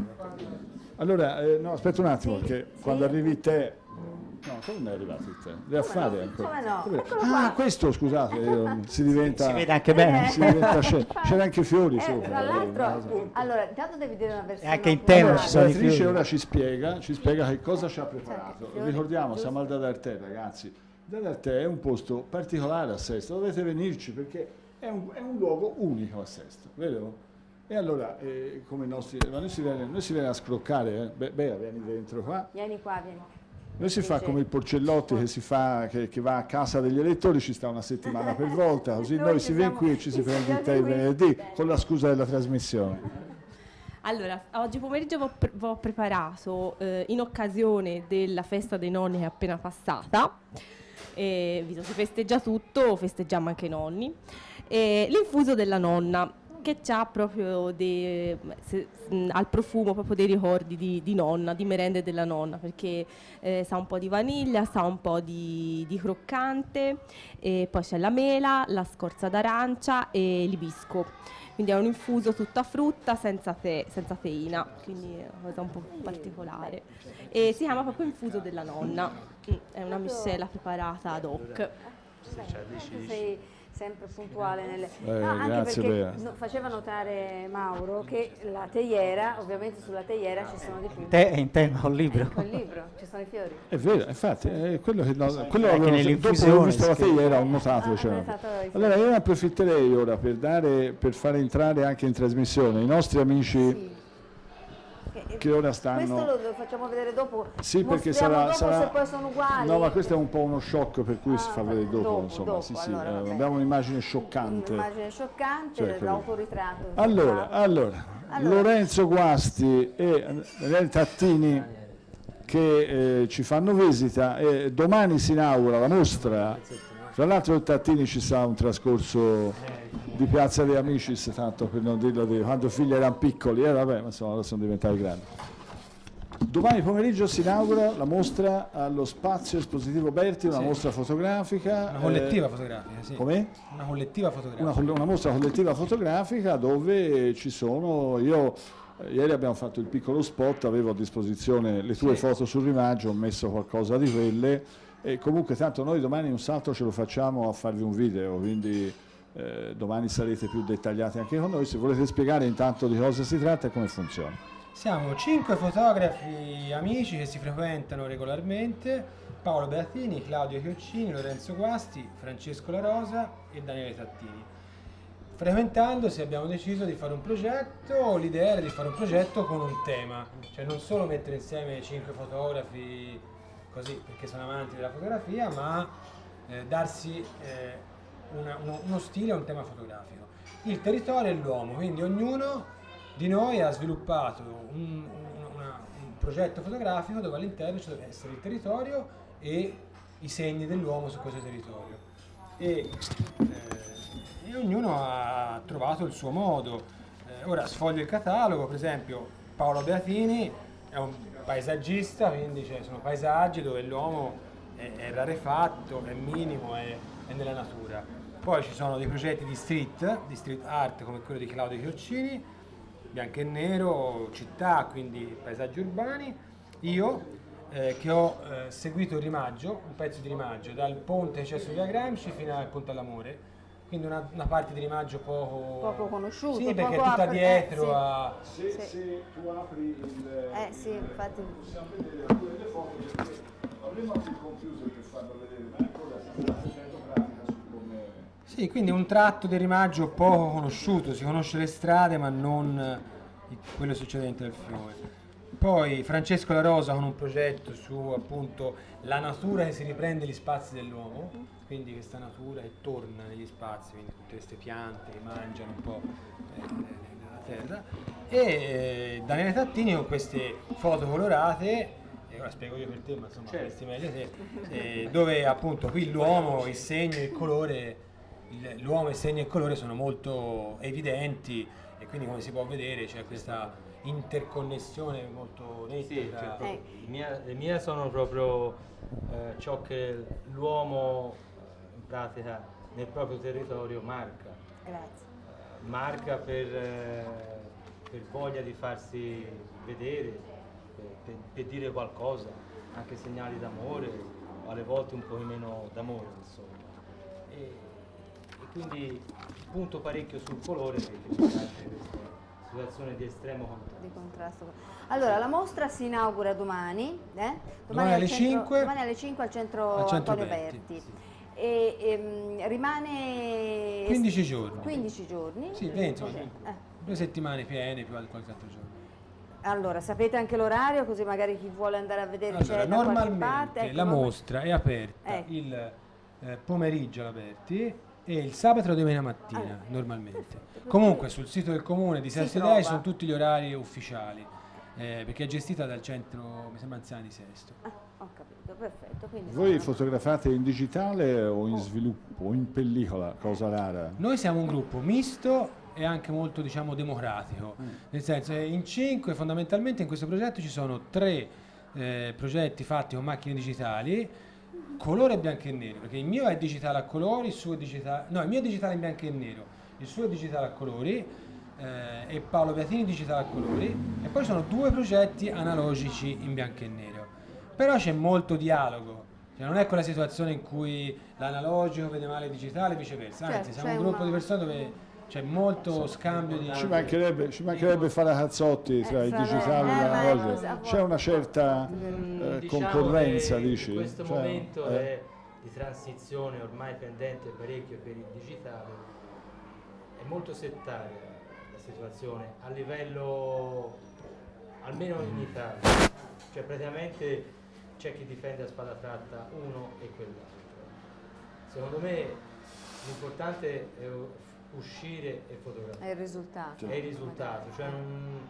Allora, eh, no, aspetta un attimo, Sì, perché sì. quando arrivi te... No, come non è arrivato il te? Deve fare no? ancora. Come no? Dove- Eccolo Ah, qua. questo, scusate, io- si diventa... Si vede anche bene. si diventa scena. C'era anche fiori Eh, sopra. tra eh, l'altro, allora, intanto devi dire una versione. anche in un po' tema Allora, ci sono i Beatrice fiori. ora ci spiega, ci spiega che cosa ci ha preparato. fiori, Ricordiamo, giusto? siamo al Dadartè, ragazzi. Dadartè è un posto particolare a Sesto, dovete venirci perché è un, è un luogo unico a Sesto, vero? E allora, eh, come i nostri, ma noi si viene, noi si viene a scroccare, eh? Be- Bea, vieni dentro qua. Vieni qua, vieni. Noi si fa come il Porcellotti che, si fa, che, che va a casa degli elettori, ci sta una settimana per volta, così Noi noi ci si viene siamo qui e ci si prende il tè il insediati qui. venerdì con la scusa della trasmissione. Allora, oggi pomeriggio vi ho, pre- vi ho preparato, eh, in occasione della festa dei nonni che è appena passata, eh, visto che si festeggia tutto, festeggiamo anche i nonni, eh, l'infuso della nonna, che ha proprio dei, se- mh, al profumo proprio dei ricordi di, di nonna, di merende della nonna, perché eh, sa un po' di vaniglia, sa un po' di, di croccante, e poi c'è la mela, la scorza d'arancia e l'ibisco. Quindi è un infuso tutto a frutta senza, te, senza teina, quindi è una cosa un po' particolare. E si chiama proprio infuso della nonna, Mm, è una miscela preparata ad hoc. Sei sempre puntuale nelle... Eh, No, anche grazie, perché Bea. no, faceva notare Mauro che la teiera, ovviamente sulla teiera ci sono di più. Te è in tema col libro. Ecco il libro, ci sono i fiori. È vero, infatti, è quello che no, quello Anche avevo- nell'infusione dopo ho visto la scrive. teiera, ho notato Ah, che c'era. ha notato i fiori. Allora io ne approfitterei ora per, dare, per fare entrare anche in trasmissione i nostri amici Sì. Che, che ora stanno... Questo lo, lo facciamo vedere dopo. Sì, perché Mostriamo sarà, dopo sarà- se poi sono uguali. No, ma questo è un po' uno shock per cui Ah, si fa vedere dopo, dopo, insomma. dopo, sì, sì, allora, eh, vabbè. abbiamo un'immagine scioccante. Un'immagine scioccante, Cioè, quello- l'autoritratto. Allora, allora, Allora. Lorenzo Guasti e Daniele Tattini che eh, ci fanno visita e domani si inaugura la mostra. Tra l'altro il Tattini ci sa un trascorso di Piazza dei Amicis, tanto per non dirlo di quando i figli erano piccoli, eh, vabbè, ma insomma ora sono diventati grandi. Domani pomeriggio si inaugura la mostra allo Spazio Espositivo Berti, una Sì. mostra fotografica. Una collettiva eh, fotografica, sì. Com'è? Una collettiva Una, fotografica. coll- una mostra collettiva fotografica dove ci sono, io eh, ieri abbiamo fatto il piccolo spot, avevo a disposizione le tue Sì. foto sul rimaggio, ho messo qualcosa di quelle e comunque tanto noi domani un salto ce lo facciamo a farvi un video, quindi eh, domani sarete più dettagliati anche con noi, se volete spiegare intanto di cosa si tratta e come funziona. Siamo cinque fotografi amici che si frequentano regolarmente: Paolo Beatini, Claudio Chioccini, Lorenzo Guasti, Francesco La Rosa e Daniele Tattini. frequentandosi abbiamo deciso di fare un progetto, l'idea era di fare un progetto con un tema, cioè non solo mettere insieme cinque fotografi così perché sono amanti della fotografia, ma eh, darsi eh, una- uno, uno stile, un tema fotografico. Il territorio e l'uomo, quindi ognuno di noi ha sviluppato un, un- una- un progetto fotografico dove all'interno ci deve essere il territorio e i segni dell'uomo su questo territorio. E, eh, e ognuno ha trovato il suo modo. Eh, ora sfoglio il catalogo, per esempio Paolo Beatini è un paesaggista, quindi cioè, sono paesaggi dove l'uomo è, è rarefatto, è minimo, è, è nella natura. Poi ci sono dei progetti di street, di street art come quello di Claudio Chioccini, bianco e nero, città, quindi paesaggi urbani. Io eh, che ho eh, seguito il rimaggio, un pezzo di rimaggio, dal ponte Cesso via Gramsci fino al Ponte all'Amore, quindi una, una parte di rimaggio poco, Poco conosciuto, sì, perché è poco tutta apre- dietro eh, sì. a... Se, Sì. se tu apri il, Eh sì, il- infatti. possiamo vedere alcune delle foto perché avremo anche il computer per farlo vedere, ma ancora si sta facendo pratica su come. Sì, quindi un tratto di rimaggio poco conosciuto, si conosce le strade ma non eh, quello succedente del fiume. Poi Francesco La Rosa con un progetto su appunto la natura che si riprende gli spazi dell'uomo, quindi questa natura che torna negli spazi, quindi tutte queste piante che mangiano un po' eh, la terra. E eh, Daniele Tattini con queste foto colorate, e ora spiego io per te, ma insomma questi meglio te, eh, dove appunto qui l'uomo, il segno, il colore, il- l'uomo, il segno e il colore sono molto evidenti e quindi come si può vedere c'è questa interconnessione molto netta. Sì, tra- cioè, proprio, Eh. le mie- le mie sono proprio eh, ciò che l'uomo eh, in pratica nel proprio territorio marca. Grazie. Eh, marca per, eh, per voglia di farsi vedere, per, per- per dire qualcosa, anche segnali d'amore, o alle volte un po' meno d'amore, insomma. E, e quindi punto parecchio sul colore perché mi piace questa situazione di estremo contrasto. Di contrasto. Allora, la mostra si inaugura domani, eh? Domani al alle centro- cinque, domani alle cinque al centro, al centro Antonio Berti, Berti. E, ehm, rimane quindici giorni. quindici giorni. Sì, venti, Cos'è? insomma, Eh. due settimane piene più qualche altro giorno. Allora, sapete anche l'orario, così magari chi vuole andare a vedere Allora, c'è da qualche normalmente parte. Ecco, la norma- mostra è aperta Ecco. il eh, pomeriggio all'aperti e il sabato e la domenica mattina, Allora, normalmente. perfetto. Comunque sul sito del comune di Si Sesto trova. Dei sono tutti gli orari ufficiali, eh, perché è gestita dal centro, mi sembra, anziani di Sesto. Ah, ho capito, perfetto. Quindi Voi sono- fotografate in digitale o in sviluppo o in pellicola, cosa rara? Noi siamo un gruppo misto e anche molto, diciamo, democratico, Mm. nel senso che in cinque fondamentalmente in questo progetto ci sono tre eh, progetti fatti con macchine digitali, colore bianco e nero, perché il mio è digitale a colori, il suo è digitale, no, il mio è digitale in bianco e nero, il suo è digitale a colori eh, e Paolo Beatini digitale a colori, e poi sono due progetti analogici in bianco e nero, però c'è molto dialogo. Cioè non è quella situazione in cui l'analogico vede male il digitale e viceversa, anzi Certo, siamo c'è un gruppo una- di persone dove c'è molto scambio di... Ci mancherebbe, ci mancherebbe fare cazzotti tra Eh, il fra le- digitale eh, e ma è l'analogico. così, a volte- C'è una certa Mm, eh, diciamo concorrenza, che dici? in questo Cioè, momento eh. è di transizione ormai pendente parecchio per il digitale, è molto settaria la situazione a livello almeno in Italia, cioè praticamente c'è chi difende a spada tratta uno e quell'altro. Secondo me l'importante è uscire e fotografare, È il risultato. è il risultato, cioè non,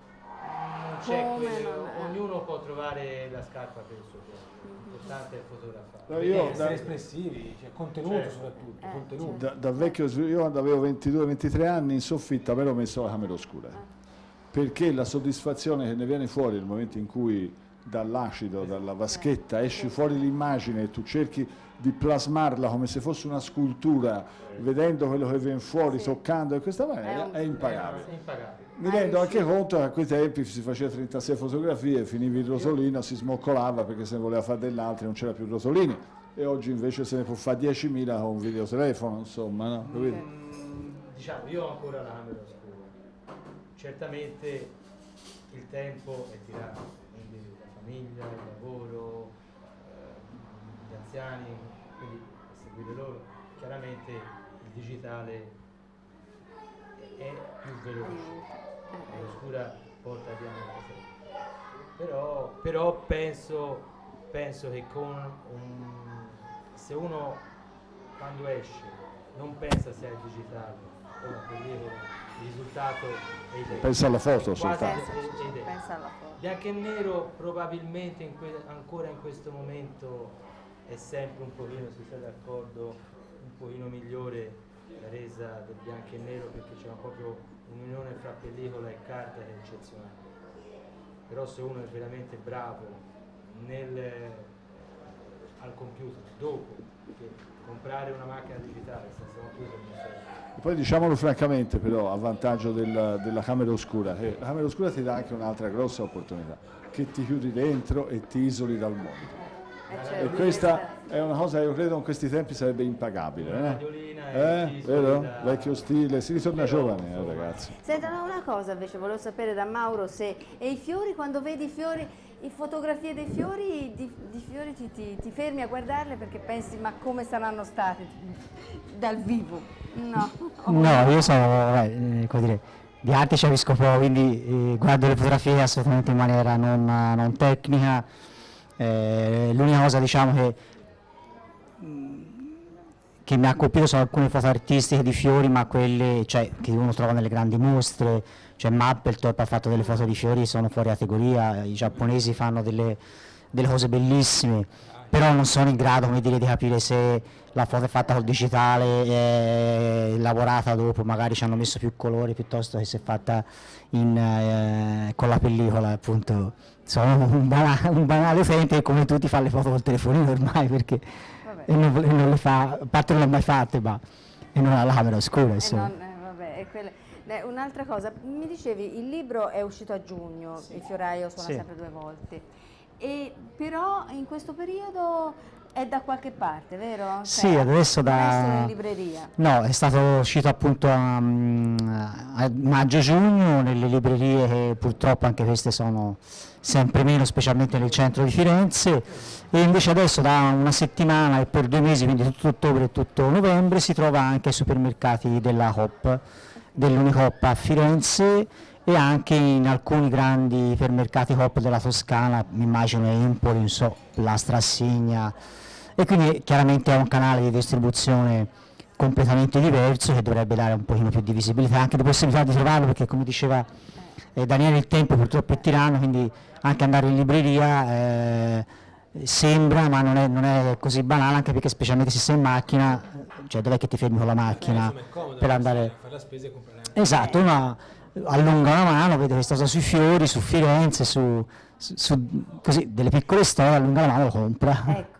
non c'è Come quello, non è. ognuno può trovare la scarpa per il suo piede, l'importante è fotografare. No, Io, io essere da- espressivi, cioè contenuto Certo. soprattutto, Eh, contenuto. Da, da vecchio, io quando avevo ventidue ventitré anni in soffitta però ho messo la camera oscura, perché la soddisfazione che ne viene fuori nel momento in cui dall'acido, dalla vaschetta esci fuori l'immagine e tu cerchi di plasmarla come se fosse una scultura, vedendo quello che viene fuori, Sì. toccando in questa maniera, È un- è impagabile. È impagabile. Mi Hai rendo anche riuscito. conto che a quei tempi si faceva trentasei fotografie, finivi il rosolino, si smoccolava perché se ne voleva fare dell'altro non c'era più rosolini, e oggi invece se ne può fare diecimila con un videotelefono, insomma, no? Capito? Mm, diciamo, io ho ancora la camera oscura. Certamente il tempo è tirato, quindi la famiglia, il lavoro, eh, gli anziani, quindi a seguire loro. Chiaramente il digitale è più veloce, l'oscura porta ovviamente sempre. Però, però penso, penso che con un, se uno quando esce non pensa se è digitale o una pellicola, il risultato è identico. Pensa alla foto Quasi soltanto. è- è identico. Pensa alla foto. Bianco e nero probabilmente in que- ancora in questo momento è sempre un pochino, se siete d'accordo, un pochino migliore la resa del bianco e nero, perché c'è proprio un'unione fra pellicola e carta che è eccezionale. Però se uno è veramente bravo nel, al computer, dopo, che comprare una macchina digitale senza computer non serve. E poi diciamolo francamente però, a vantaggio della, della camera oscura, che la camera oscura ti dà anche un'altra grossa opportunità, che ti chiudi dentro e ti isoli dal mondo. Eh, E certo. questa è una cosa che io credo in questi tempi sarebbe impagabile. Una Eh? radiolina e Eh? ti isoli Vero? da- Vecchio stile, si ritorna Però, giovani, eh, insomma, ragazzi. Senta, no, una cosa invece, volevo sapere da Mauro se e i fiori, quando vedi i fiori, le fotografie dei fiori, di, di fiori ti, ti, ti fermi a guardarle perché pensi ma come saranno stati dal vivo? No. No, io sono, vabbè, eh, come dire, di arte ci capisco poco, quindi eh, guardo le fotografie assolutamente in maniera non, non tecnica. Eh, l'unica cosa, diciamo, che, mh, che mi ha colpito sono alcune foto artistiche di fiori, ma quelle, cioè, che uno trova nelle grandi mostre, cioè Mapplethorpe ha fatto delle foto di fiori, sono fuori categoria, i giapponesi fanno delle, delle cose bellissime, però non sono in grado, come dire, di capire se la foto è fatta col digitale, è lavorata dopo, magari ci hanno messo più colori piuttosto che se è fatta in, eh, con la pellicola, appunto. Sono un, bana- un banale utente che come tutti fa le foto col telefonino ormai, perché e non, e non le fa, a parte non le ha mai fatte, ma e non ha la camera oscura, Eh, insomma. non- eh, vabbè, è quelle- eh, un'altra cosa, mi dicevi il libro è uscito a giugno, il fioraio suona Sì. sempre due volte, e però in questo periodo è da qualche parte, vero? Sì, adesso non è solo da... in libreria. No, è stato uscito appunto a, mm, a maggio-giugno nelle librerie che purtroppo anche queste sono sempre meno, specialmente nel centro di Firenze, e invece adesso da una settimana e per due mesi, quindi tutto ottobre e tutto novembre, si trova anche ai supermercati della Coop, dell'Unicoop a Firenze e anche in alcuni grandi ipermercati Coop della Toscana, mi immagino Empoli, non so, la Strassigna, e quindi chiaramente è un canale di distribuzione completamente diverso che dovrebbe dare un pochino più di visibilità, anche di possibilità di trovarlo, perché come diceva eh, Daniele il tempo purtroppo è tiranno, quindi anche andare in libreria eh, sembra, ma non è, non è così banale, anche perché specialmente se sei in macchina, cioè dov'è che ti fermi con la macchina Insomma, è comodo per andare... fare la spesa e comprare anche. Esatto, uno allunga la mano, vede questa cosa sui fiori, su Firenze, su, su- su- così, delle piccole storie, allunga la mano e lo compra. Ecco,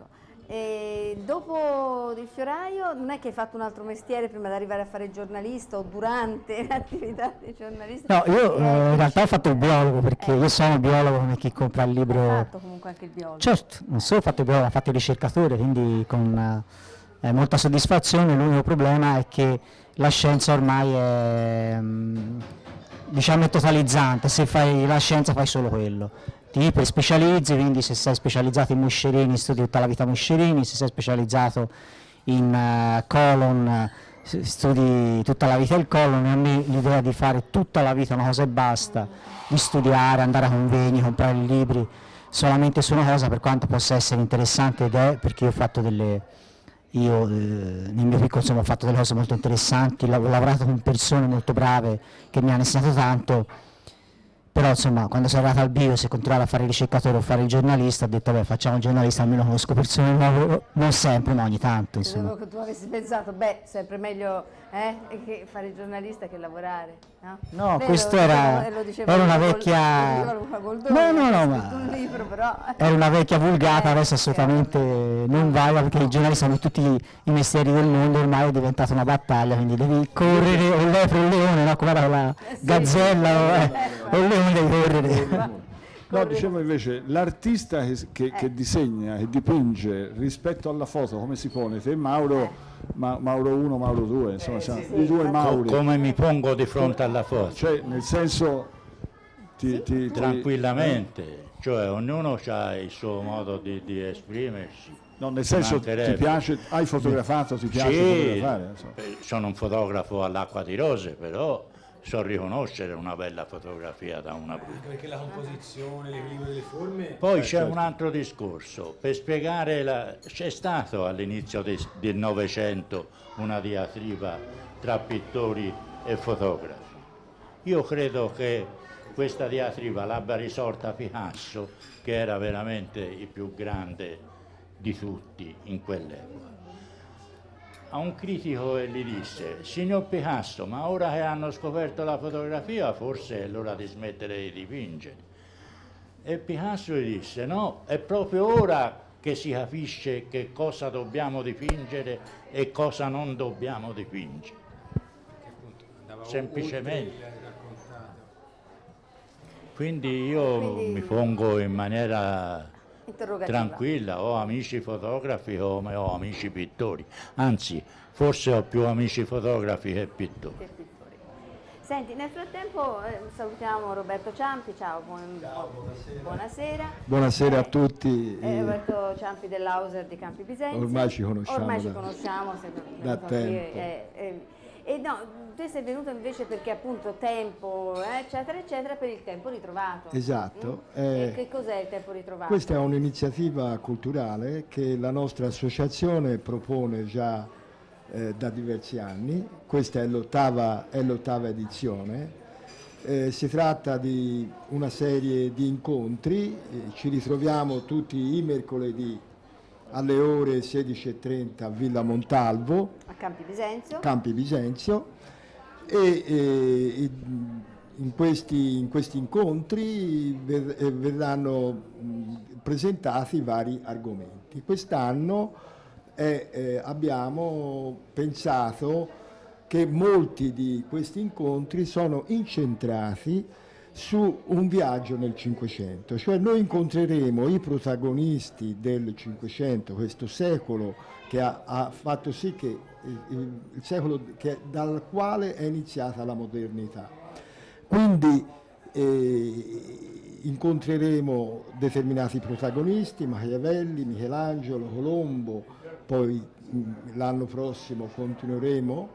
e dopo il fioraio non è che hai fatto un altro mestiere prima di arrivare a fare il giornalista o durante l'attività di giornalista? No, io Eh, eh, in realtà ho fatto il biologo, perché io sono biologo come chi compra il Hai libro. fatto comunque anche il biologo. Certo, non solo ho fatto il biologo, ho fatto il ricercatore, quindi con eh, molta soddisfazione. L'unico problema è che la scienza ormai è, mm, diciamo, è totalizzante, se fai la scienza fai solo quello. Ti specializzi, quindi se sei specializzato in moscerini studi tutta la vita moscerini, se sei specializzato in eh, colon eh, studi tutta la vita il colon, e a me l'idea di fare tutta la vita una cosa e basta, di studiare, andare a convegni, comprare libri solamente su una cosa, per quanto possa essere interessante, ed è perché io ho fatto delle io eh, nel mio piccolo, insomma, ho fatto delle cose molto interessanti, ho lavorato con persone molto brave che mi hanno insegnato tanto, però insomma quando sono arrivato al bio, se continuavo a fare il ricercatore o fare il giornalista, ho detto beh, facciamo il giornalista, almeno conosco persone nuove, non sempre ma ogni tanto, insomma. Credevo che tu avessi pensato, beh, sempre meglio eh, che fare il giornalista che lavorare, no? No, Vero, questo lo era, dicevo- lo diceva era una Luca Gol- vecchia... lo diceva Luca Goldoni, No, no, ha no, scritto ma... un libro, però... Era una vecchia vulgata, Eh, adesso assolutamente non vale, perché i giornalisti hanno tutti i mestieri del mondo, ormai è diventata una battaglia, quindi devi correre, o lepre o leone, no? Come era la Eh sì. gazzella, o, eh, o il leone devi correre. No, dicevo invece, l'artista che, che- Eh. che disegna, che dipinge rispetto alla foto, come si pone? Te Mauro, Ma- Mauro uno, Mauro due, insomma, siamo i due Co- Mauri. come mi pongo di fronte alla foto? Cioè, nel senso, ti, ti- ti- Tranquillamente, cioè ognuno ha il suo modo di, di esprimersi. no, nel senso, ti mancherebbe. piace, hai fotografato, ti piace Sì, fotografare? Insomma. eh, sono un fotografo all'acqua di rose, però so riconoscere una bella fotografia da una brutta. Anche perché la composizione, l'equilibrio delle forme... Poi Eh, c'è certo. un altro discorso, per spiegare, la... c'è stato all'inizio de- del Novecento una diatriba tra pittori e fotografi. Io credo che questa diatriba l'abbia risolta Picasso, che era veramente il più grande di tutti in quell'epoca. A un critico e gli disse: signor Picasso, ma ora che hanno scoperto la fotografia forse è l'ora di smettere di dipingere. E Picasso gli disse: no, è proprio ora che si capisce che cosa dobbiamo dipingere e cosa non dobbiamo dipingere. Semplicemente. Quindi io Quindi- mi pongo in maniera Interrogativa. tranquilla, ho amici fotografi come ho amici pittori, anzi forse ho più amici fotografi che pittori. Che pittori. Senti, nel frattempo eh, salutiamo Roberto Ciampi, ciao, buon- buonasera. Buonasera a Eh, tutti. eh, Roberto Ciampi dell'Auser di Campi Bisenzio. Ormai ci conosciamo Ormai ci da- conosciamo, sei da venuto qui, tempo. eh, eh, e no, te sei venuto invece perché appunto tempo, eh, eccetera, eccetera, per il tempo ritrovato. Esatto. Mm? eh, E che cos'è il tempo ritrovato? Questa è un'iniziativa culturale che la nostra associazione propone già eh, da diversi anni. Questa è l'ottava, è l'ottava edizione. Eh, si tratta di una serie di incontri, eh, ci ritroviamo tutti i mercoledì alle ore sedici e trenta a Villa Montalvo, A Campi Bisenzio. Campi Bisenzio, e, e in, questi, in questi incontri ver- eh, verranno mh, presentati vari argomenti. Quest'anno eh, eh, abbiamo pensato che molti di questi incontri sono incentrati su un viaggio nel Cinquecento, cioè noi incontreremo i protagonisti del Cinquecento, questo secolo che ha, ha fatto sì che il, il- il secolo che- dal quale è iniziata la modernità. Quindi eh, incontreremo determinati protagonisti, Machiavelli, Michelangelo, Colombo, poi mh, l'anno prossimo continueremo.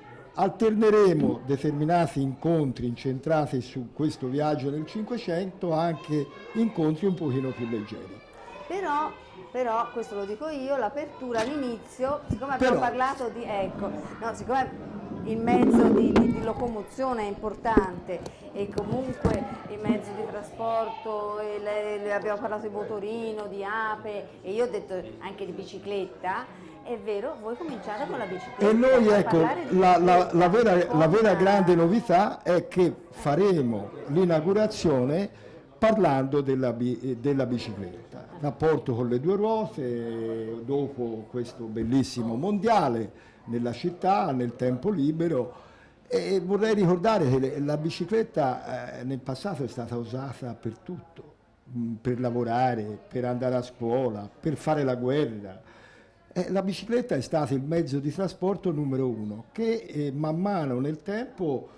Alterneremo determinati incontri incentrati su questo viaggio nel Cinquecento, anche incontri un pochino più leggeri. Però, però, questo lo dico io, l'apertura all'inizio, siccome abbiamo Però- parlato di, ecco, no, siccome il mezzo di, di- di locomozione è importante e comunque i mezzi di trasporto, e le- le- abbiamo parlato di motorino, di ape e io ho detto anche di bicicletta, è vero, voi cominciate con la bicicletta. E noi, a ecco, parlare di la, la- bicicletta la vera, la vera con- grande novità è che faremo l'inaugurazione parlando della, bi- della bicicletta, rapporto con le due ruote, dopo questo bellissimo mondiale nella città, nel tempo libero. E vorrei ricordare che le- la bicicletta eh, nel passato è stata usata per tutto, mh, per lavorare, per andare a scuola, per fare la guerra. Eh, la bicicletta è stato il mezzo di trasporto numero uno che eh, man mano nel tempo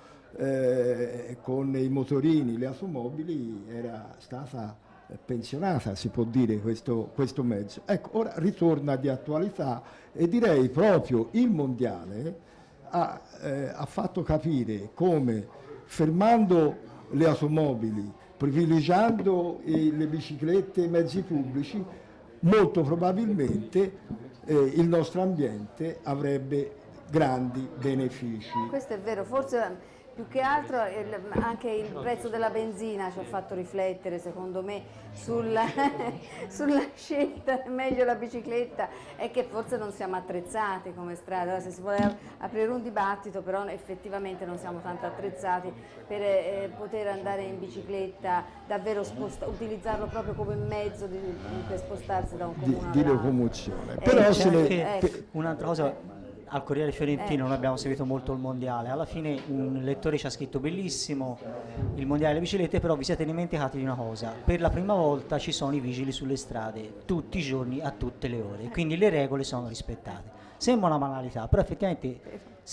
eh, con i motorini, le automobili era stata eh, pensionata, si può dire, questo, questo mezzo. Ecco, ora ritorna di attualità e direi proprio il mondiale ha, eh, ha fatto capire come fermando le automobili, privilegiando eh, le biciclette e i mezzi pubblici, molto probabilmente eh, il nostro ambiente avrebbe grandi benefici. Questo è vero, forse più che altro il- anche il prezzo della benzina ci ha fatto riflettere, secondo me, sulla, sulla scelta, meglio la bicicletta, è che forse non siamo attrezzati come strada. Ora, se si vuole aprire un dibattito, però effettivamente non siamo tanto attrezzati per eh, poter andare in bicicletta, davvero sposta- utilizzarlo proprio come mezzo di- di- per spostarsi da un Di, comune di all'altro. locomozione. Eh, Però c'è se ne- anche- Anche ecco. un'altra cosa, al Corriere Fiorentino Eh. noi abbiamo seguito molto il mondiale. Alla fine un lettore ci ha scritto: bellissimo il mondiale delle biciclette, però vi siete dimenticati di una cosa: per la prima volta ci sono i vigili sulle strade tutti i giorni a tutte le ore, quindi le regole sono rispettate. Sembra una banalità, però effettivamente se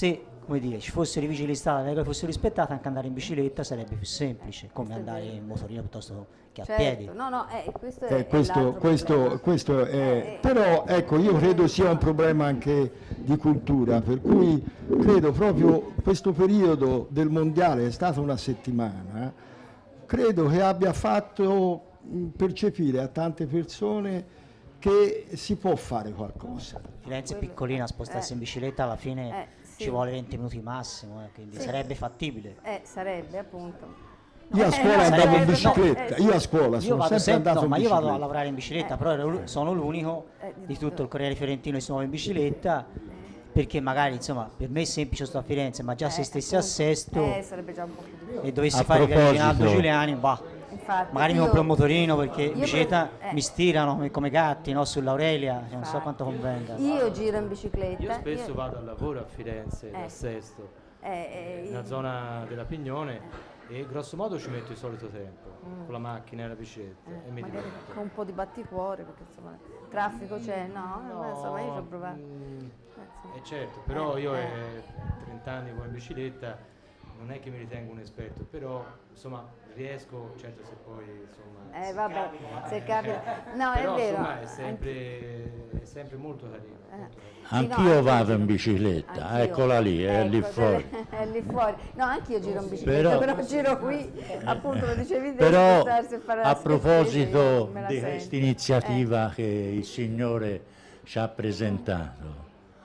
come dire, ci fossero i vigili di strada, le regole fossero rispettate, anche andare in bicicletta sarebbe più semplice, come Questo è andare vero. in motorino piuttosto che a Certo, piedi. no, no, eh, questo è, Eh, è questo, l'altro questo, problema. questo è, Eh, però ecco, io credo sia un problema anche di cultura, per cui credo proprio questo periodo del mondiale, è stata una settimana, credo che abbia fatto mh, percepire a tante persone che si può fare qualcosa. Firenze è quello- piccolina, spostarsi eh. in bicicletta alla fine Eh, sì. ci vuole venti minuti massimo, eh, quindi Sì. sarebbe fattibile. Eh, sarebbe appunto. Io a Eh, scuola no, andavo in sarebbe- bicicletta, eh, io a scuola Io sono vado sempre sempre, andato no, in ma io vado a bicicletta. lavorare in bicicletta, Eh. però ero l'u- sono l'unico Eh, di di tutto. tutto il Corriere Fiorentino che si muove in bicicletta, perché magari insomma per me è semplice, sto a Firenze, ma già se Eh, stessi a appunto. Sesto Eh, sarebbe già un po' più difficile. e dovessi A fare il viaggio di proposito- Rinaldo Giuliani, bah, Infatti, magari mi io- compro un motorino perché in io bicicletta pre- eh. mi stirano come, come gatti, no? Sull'Aurelia, cioè, non so Infatti. quanto convenga. Io giro in bicicletta. Io spesso io- vado al lavoro a Firenze, Eh. da Sesto, eh, eh, nella io- zona della Pignone, e grosso modo ci metto il solito tempo, Mm. con la macchina e la bicicletta, eh, e mi magari diverto. con un po' di batticuore, perché insomma il traffico c'è, no? Eh, insomma io ci ho provato. mm, Eh, sì. eh certo, però io Eh. è trenta anni con in bicicletta, non è che mi ritengo un esperto, però insomma riesco, certo se poi insomma... Eh vabbè, se capita. No, però, è vero. insomma è sempre, è sempre molto carino. Eh. molto carino. Sì, no, Anch'io anche vado giro- in bicicletta, anch'io. eccola lì, è lì Ecco, fuori. È lì fuori. No, anch'io giro in bicicletta, Però- però, giro qui, appunto lo dicevi te, Però spostarsi e fare la a schifezza, proposito io me la di sento. questa iniziativa che il Signore ci ha presentato,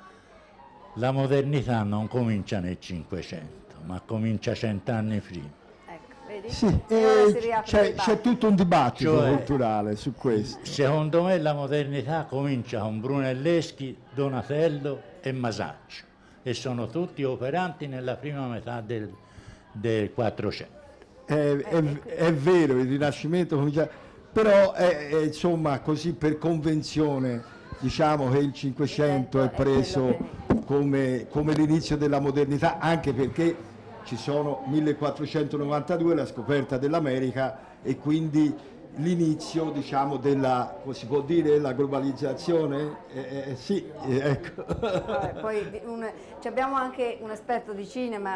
la modernità non comincia nel Cinquecento, ma comincia cent'anni prima. Eh, ecco, vedi? Sì, E ora si eh, riapre c'è, il c'è dibattito. tutto un dibattito Cioè- culturale su questo. Secondo me la modernità comincia con Brunelleschi, Donatello e Masaccio, e sono tutti operanti nella prima metà del, del Quattrocento. È, è- è vero, il Rinascimento comincia, però è, è, insomma così per convenzione diciamo che il Cinquecento è preso come, come l'inizio della modernità, anche perché ci sono millequattrocentonovantadue, la scoperta dell'America, e quindi l'inizio diciamo della, come si può dire, la globalizzazione. Eh, eh, sì, eh, ecco. Vabbè, poi di- un- ci abbiamo anche un esperto di cinema,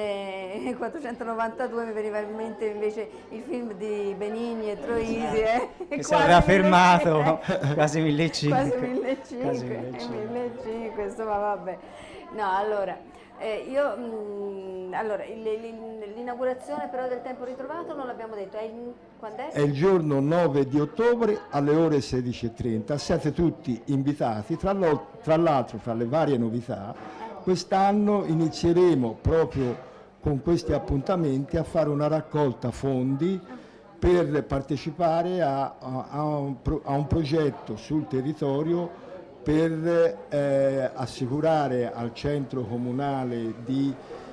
millequattrocentonovantadue mi veniva in mente invece il film di Benigni e Troisi, eh? Che si Quasi aveva mille- fermato quasi millecinquecento. quasi millecinquecento, Quasi millecinquecento. millecinquecento, insomma vabbè. No, allora, eh, io, mh, allora, il- il- l'inaugurazione però del Tempo Ritrovato non l'abbiamo detto, è in, quando è? È il giorno nove di ottobre alle ore sedici e trenta, siete tutti invitati. Tra l'al- tra l'altro, fra le varie novità, quest'anno inizieremo proprio con questi appuntamenti a fare una raccolta fondi per partecipare a, a- a un, pro- a un progetto sul territorio per eh, assicurare al centro comunale di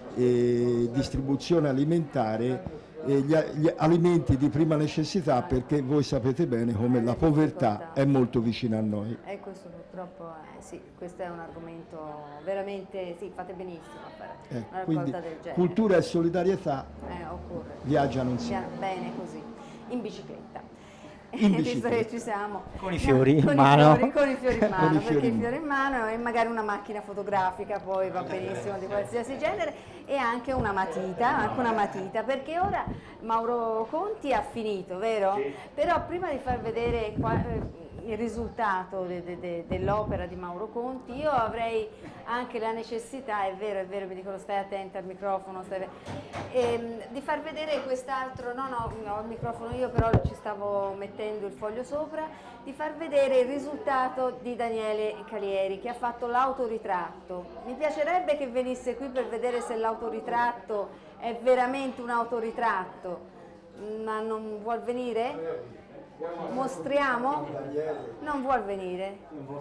eh, distribuzione alimentare eh, gli, a- gli alimenti di prima necessità, perché voi sapete bene come la povertà è molto vicina a noi. E questo purtroppo, eh, sì, questo è un argomento veramente, sì, fate benissimo a fare Eh, una quindi raccolta del genere. cultura e solidarietà Eh, occorre. viaggiano Via- insieme. Bene così, in bicicletta. In Visto bicicletta. che ci siamo. Con i fiori in con mano. I fiori, con i fiori in mano, Con i perché fiori i in fiori in mano e magari una macchina fotografica poi va benissimo di qualsiasi genere, e anche una matita, anche una matita, perché ora Mauro Conti ha finito, vero? Però prima di far vedere qua- eh, il risultato de- de- de- dell'opera di Mauro Conti, io avrei anche la necessità, è vero, è vero, mi dicono stai attenta al microfono, stai... ehm, di far vedere quest'altro, no no, ho il microfono io, però ci stavo mettendo il foglio sopra, di far vedere il risultato di Daniele Calieri, che ha fatto l'autoritratto. Mi piacerebbe che venisse qui per vedere se l'autoritratto è veramente un autoritratto, ma non vuol venire? Mostriamo? Non vuol venire?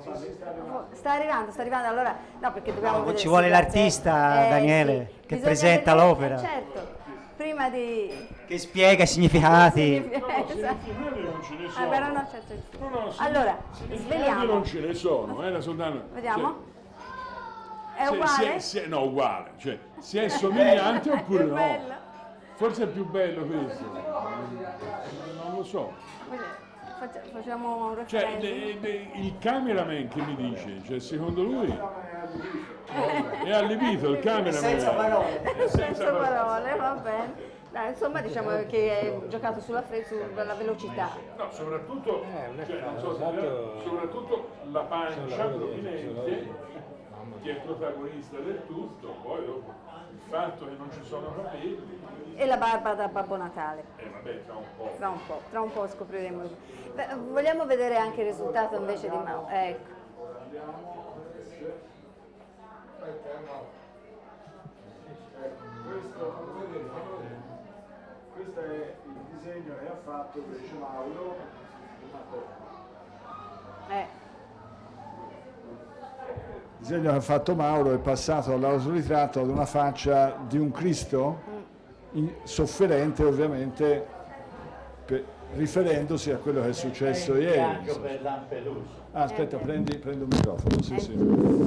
Sta arrivando, sta arrivando, allora no, perché dobbiamo No, vedere ci se vuole piace. l'artista, Eh, Daniele, sì, che bisogna presenta vedere- l'opera. eh, certo, prima di... Che spiega i significati. Esatto. non ce ne Ah, però no, certo. No, no, sì, Allora, significati sveliamo. non ce ne sono, eh, soltanto, Vediamo. È se- se- uguale? se- se- no, uguale, cioè se è somigliante oppure Che no. bello. Forse è più bello questo. Non lo so. Faccia- Facciamo un Cioè, referendum. le- le- il cameraman che mi dice, cioè secondo lui è allibito il cameraman. Senza parole. È Senza parole, va bene. Dai, insomma, diciamo che hai giocato sulla, fre- sulla velocità. No, soprattutto, Eh, non è cioè, non facile, so se esatto. soprattutto la pancia Sono prominente, che è protagonista del tutto, poi dopo il fatto che non ci sono capelli, E la barba da Babbo Natale. eh vabbè, tra un po'. Tra un po', tra un po' scopriremo. Beh, vogliamo vedere anche il risultato invece di Mao. Ecco. Questo è il disegno che ha fatto invece Mauro. Eh. Il disegno che ha fatto Mauro è passato dall'autoritratto ad una faccia di un Cristo in- sofferente, ovviamente, per- riferendosi a quello che è successo ieri. Viaggio per Lampedusa. Ah, aspetta, prendi, prendi un microfono. Sì, sì.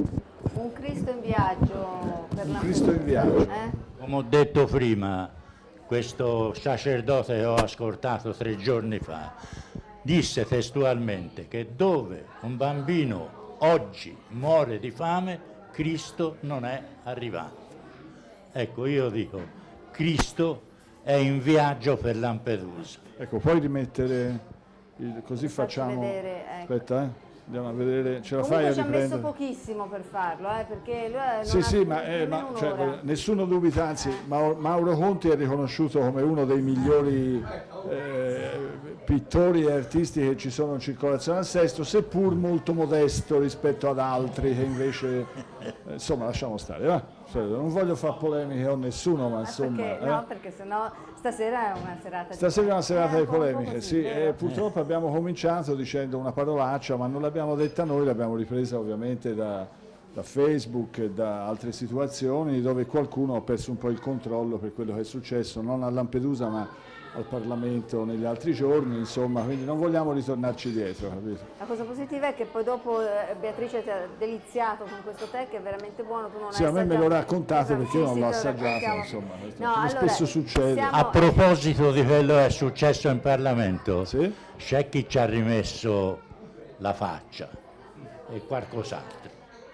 Un Cristo in viaggio per Un la Cristo in viaggio. Eh? Come ho detto prima, questo sacerdote che ho ascoltato tre giorni fa disse testualmente che dove un bambino oggi muore di fame, Cristo non è arrivato. Ecco, io dico, Cristo è in viaggio per Lampedusa. Ecco, puoi rimettere, il- così facciamo. vedere, ecco. Aspetta, eh. Andiamo a vedere, ce la fai Comunque a ci ha messo riprendere? pochissimo per farlo, eh, perché lui non Sì, ha sì, ma, eh, nemmeno ma, cioè, un'ora. nessuno dubita, anzi, Mau- Mauro Conti è riconosciuto come uno dei migliori eh, pittori e artisti che ci sono in circolazione al Sesto, seppur molto modesto rispetto ad altri che invece, eh, insomma, lasciamo stare, va? Cioè, non voglio fare polemiche con nessuno, ma Eh, insomma... perché, eh. no, perché sennò stasera è una serata Stasera è una serata Eh, di un po'- un po' polemiche, così, sì, vero? e purtroppo abbiamo cominciato dicendo una parolaccia, ma non l'abbiamo detta noi, l'abbiamo ripresa ovviamente da, da Facebook e da altre situazioni dove qualcuno ha perso un po' il controllo per quello che è successo, non a Lampedusa ma al Parlamento negli altri giorni, insomma, quindi non vogliamo ritornarci dietro, capito? La cosa positiva è che poi dopo eh, Beatrice ti ha deliziato con questo tè che è veramente buono, tu non Sì, hai a me me assaggiato. lo raccontate perché io non Sì, l'ho sì, te lo assaggiato, raccontiamo. insomma, questo- No, come allora, spesso succede. siamo- A proposito di quello che è successo in Parlamento, Sì? c'è chi ci ha rimesso la faccia e qualcos'altro.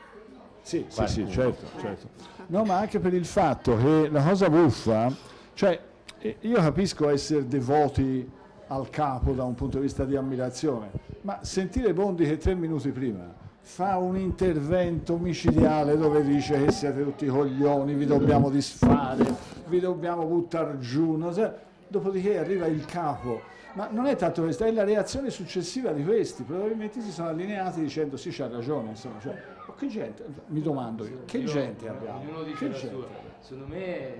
Sì, sì, sì, Qualcuno. certo, certo. No, ma anche per il fatto che la cosa buffa, cioè eh, io capisco essere devoti al capo da un punto di vista di ammirazione, ma sentire Bondi che tre minuti prima fa un intervento micidiale dove dice che siete tutti coglioni, vi dobbiamo disfare, vi dobbiamo buttare giù, no? Cioè, dopodiché arriva il capo. Ma non è tanto questa, è la reazione successiva di questi, probabilmente si sono allineati dicendo sì, c'ha ragione, insomma, cioè, ma che gente, mi domando io, che Io- gente abbiamo? Ognuno dice Che la gente? sua. Secondo me,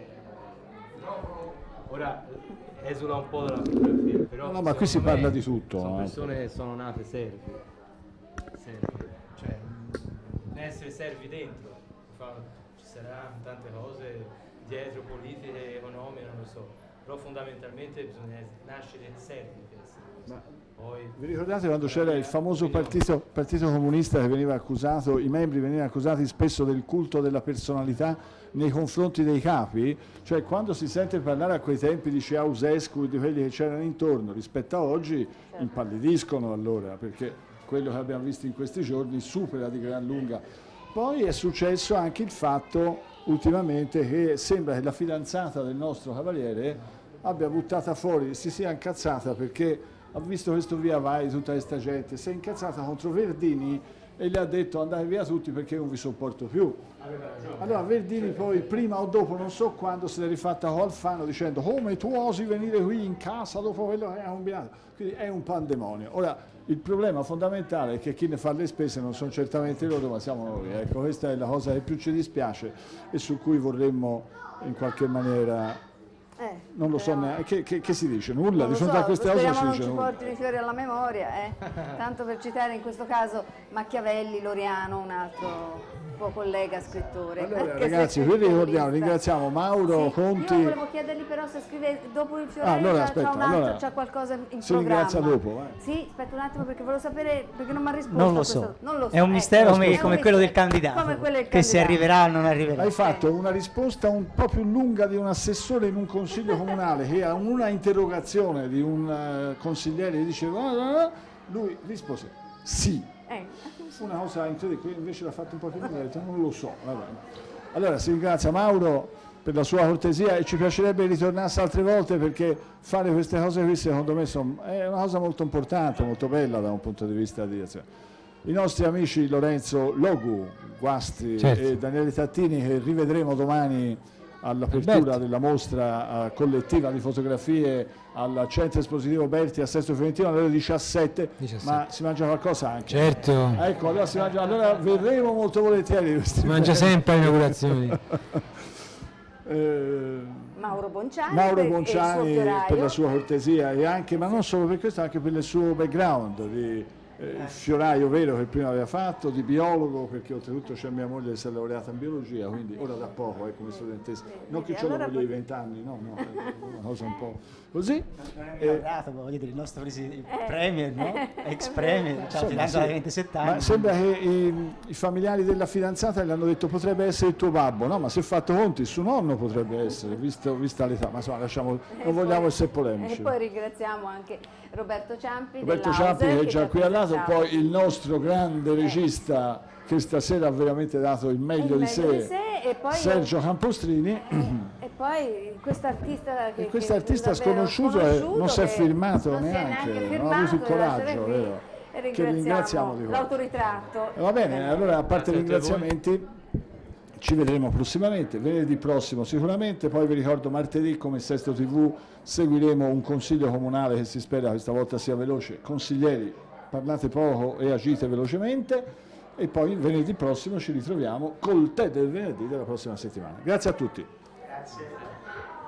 ora esula un po' dalla fotografia, però No, no, ma qui si secondo parla me di tutto, Sono eh. persone che sono nate servi, servi. Cioè, essere servi dentro, fa- ci saranno tante cose dietro, politiche, economiche, non lo so, però fondamentalmente bisogna nascere servi per essere così. Ma- Poi, Vi ricordate quando c'era il famoso partito, partito comunista che veniva accusato, i membri venivano accusati spesso del culto della personalità nei confronti dei capi? Cioè quando si sente parlare a quei tempi di Ceausescu e di quelli che c'erano intorno rispetto a oggi impallidiscono allora, perché quello che abbiamo visto in questi giorni supera di gran lunga. Poi è successo anche il fatto ultimamente che sembra che la fidanzata del nostro cavaliere abbia buttata fuori, si sia incazzata perché ha visto questo via vai tutta questa gente, si è incazzata contro Verdini e gli ha detto andate via tutti perché non vi sopporto più. Allora Verdini poi prima o dopo, non so quando, se l'è rifatta con Alfano dicendo come tu osi venire qui in casa dopo quello che hai combinato. Quindi è un pandemonio. Ora il problema fondamentale è che chi ne fa le spese non sono certamente loro ma siamo noi. Ecco, questa è la cosa che più ci dispiace e su cui vorremmo in qualche maniera... Eh, Non lo so speriamo- neanche, che, che, che si dice? Nulla? Non Di lo fronte so, a queste cose non speriamo si non dice ci nulla. portino i fiori alla memoria, eh. Tanto per citare in questo caso Machiavelli, Loriano, un altro tuo collega scrittore. Allora, Perché ragazzi, sei qui ricordiamo, giornalista. ringraziamo Mauro Sì, Conti. Io volevo chiedergli però se scrive dopo il fiore, Ah, allora, c'ha- aspetta, c'ha un altro, allora, c'ha qualcosa in si programma. ringrazia dopo, vai. Sì, aspetta un attimo perché volevo sapere, perché non mi ha risposto. Non a lo questo- so. non lo so, È un ecco. mistero come, È un come quello del mistero. candidato, Come quello del che se candidato. arriverà o non arriverà. Hai fatto una risposta un po' più lunga di un assessore in un consiglio comunale che a una interrogazione di un eh, consigliere gli diceva "Ah, ah, ah", lui rispose sì. Eh, Una cosa incredibile, qui invece l'ha fatto un po' più lunga, ha detto non lo so, vabbè. Allora si ringrazia Mauro per la sua cortesia e ci piacerebbe ritornasse altre volte, perché fare queste cose qui secondo me son, è una cosa molto importante, molto bella da un punto di vista di azione. I nostri amici Lorenzo Logu, Guasti Certo. e Daniele Tattini, che rivedremo domani all'apertura Alberto. della mostra eh, collettiva di fotografie al centro espositivo Berti a Sesto Fiorentino alle ore diciassette, diciassette. ma si mangia qualcosa anche. Certo, Ecco, allora, si mangia, allora verremo molto volentieri. si mangia sempre alle inaugurazioni. Eh, Mauro Bonciani, Mauro per- e il Bonciani suo fioraio. per la sua cortesia e anche, ma non solo per questo, anche per il suo background di eh, fioraio vero che prima aveva fatto, di biologo, perché oltretutto c'è mia moglie che si è laureata in biologia, quindi ora da poco è come studentessa, non che c'è la allora moglie di poi- venti anni, no, no, è una cosa un po' così. Non è Eh, laureato, voglio dire, il nostro presi- il premier, no? Ex premier, Insomma, cioè, fidanzato sì. da ventisette Ma anni. sembra che i, i familiari della fidanzata le hanno detto potrebbe essere il tuo babbo, no? Ma se fatto conti il suo nonno potrebbe essere, visto, vista l'età, ma insomma lasciamo, E non vogliamo poi- essere E polemici. poi ringraziamo anche Roberto Ciampi Roberto dell'Auser, Ciampi che è ci già ha qui al lato, presentato poi il nostro grande regista che stasera ha veramente dato il meglio, il di, meglio sé, di sé, e poi Sergio Campostrini. e poi quest'artista che E questo che artista davvero sconosciuto, eh, non si è che firmato non si è neanche, neanche non ha avuto il firmato, deve essere coraggio, qui. vero? E Che ringraziamo ringraziamo di cuore. l'autoritratto. Eh, Va bene, allora a parte i Grazie a voi. ringraziamenti ci vedremo prossimamente, venerdì prossimo sicuramente, poi vi ricordo martedì come Sesto tivù seguiremo un consiglio comunale che si spera questa volta sia veloce. Consiglieri, parlate poco e agite velocemente, e poi venerdì prossimo ci ritroviamo col tè del venerdì della prossima settimana. Grazie a tutti. Grazie.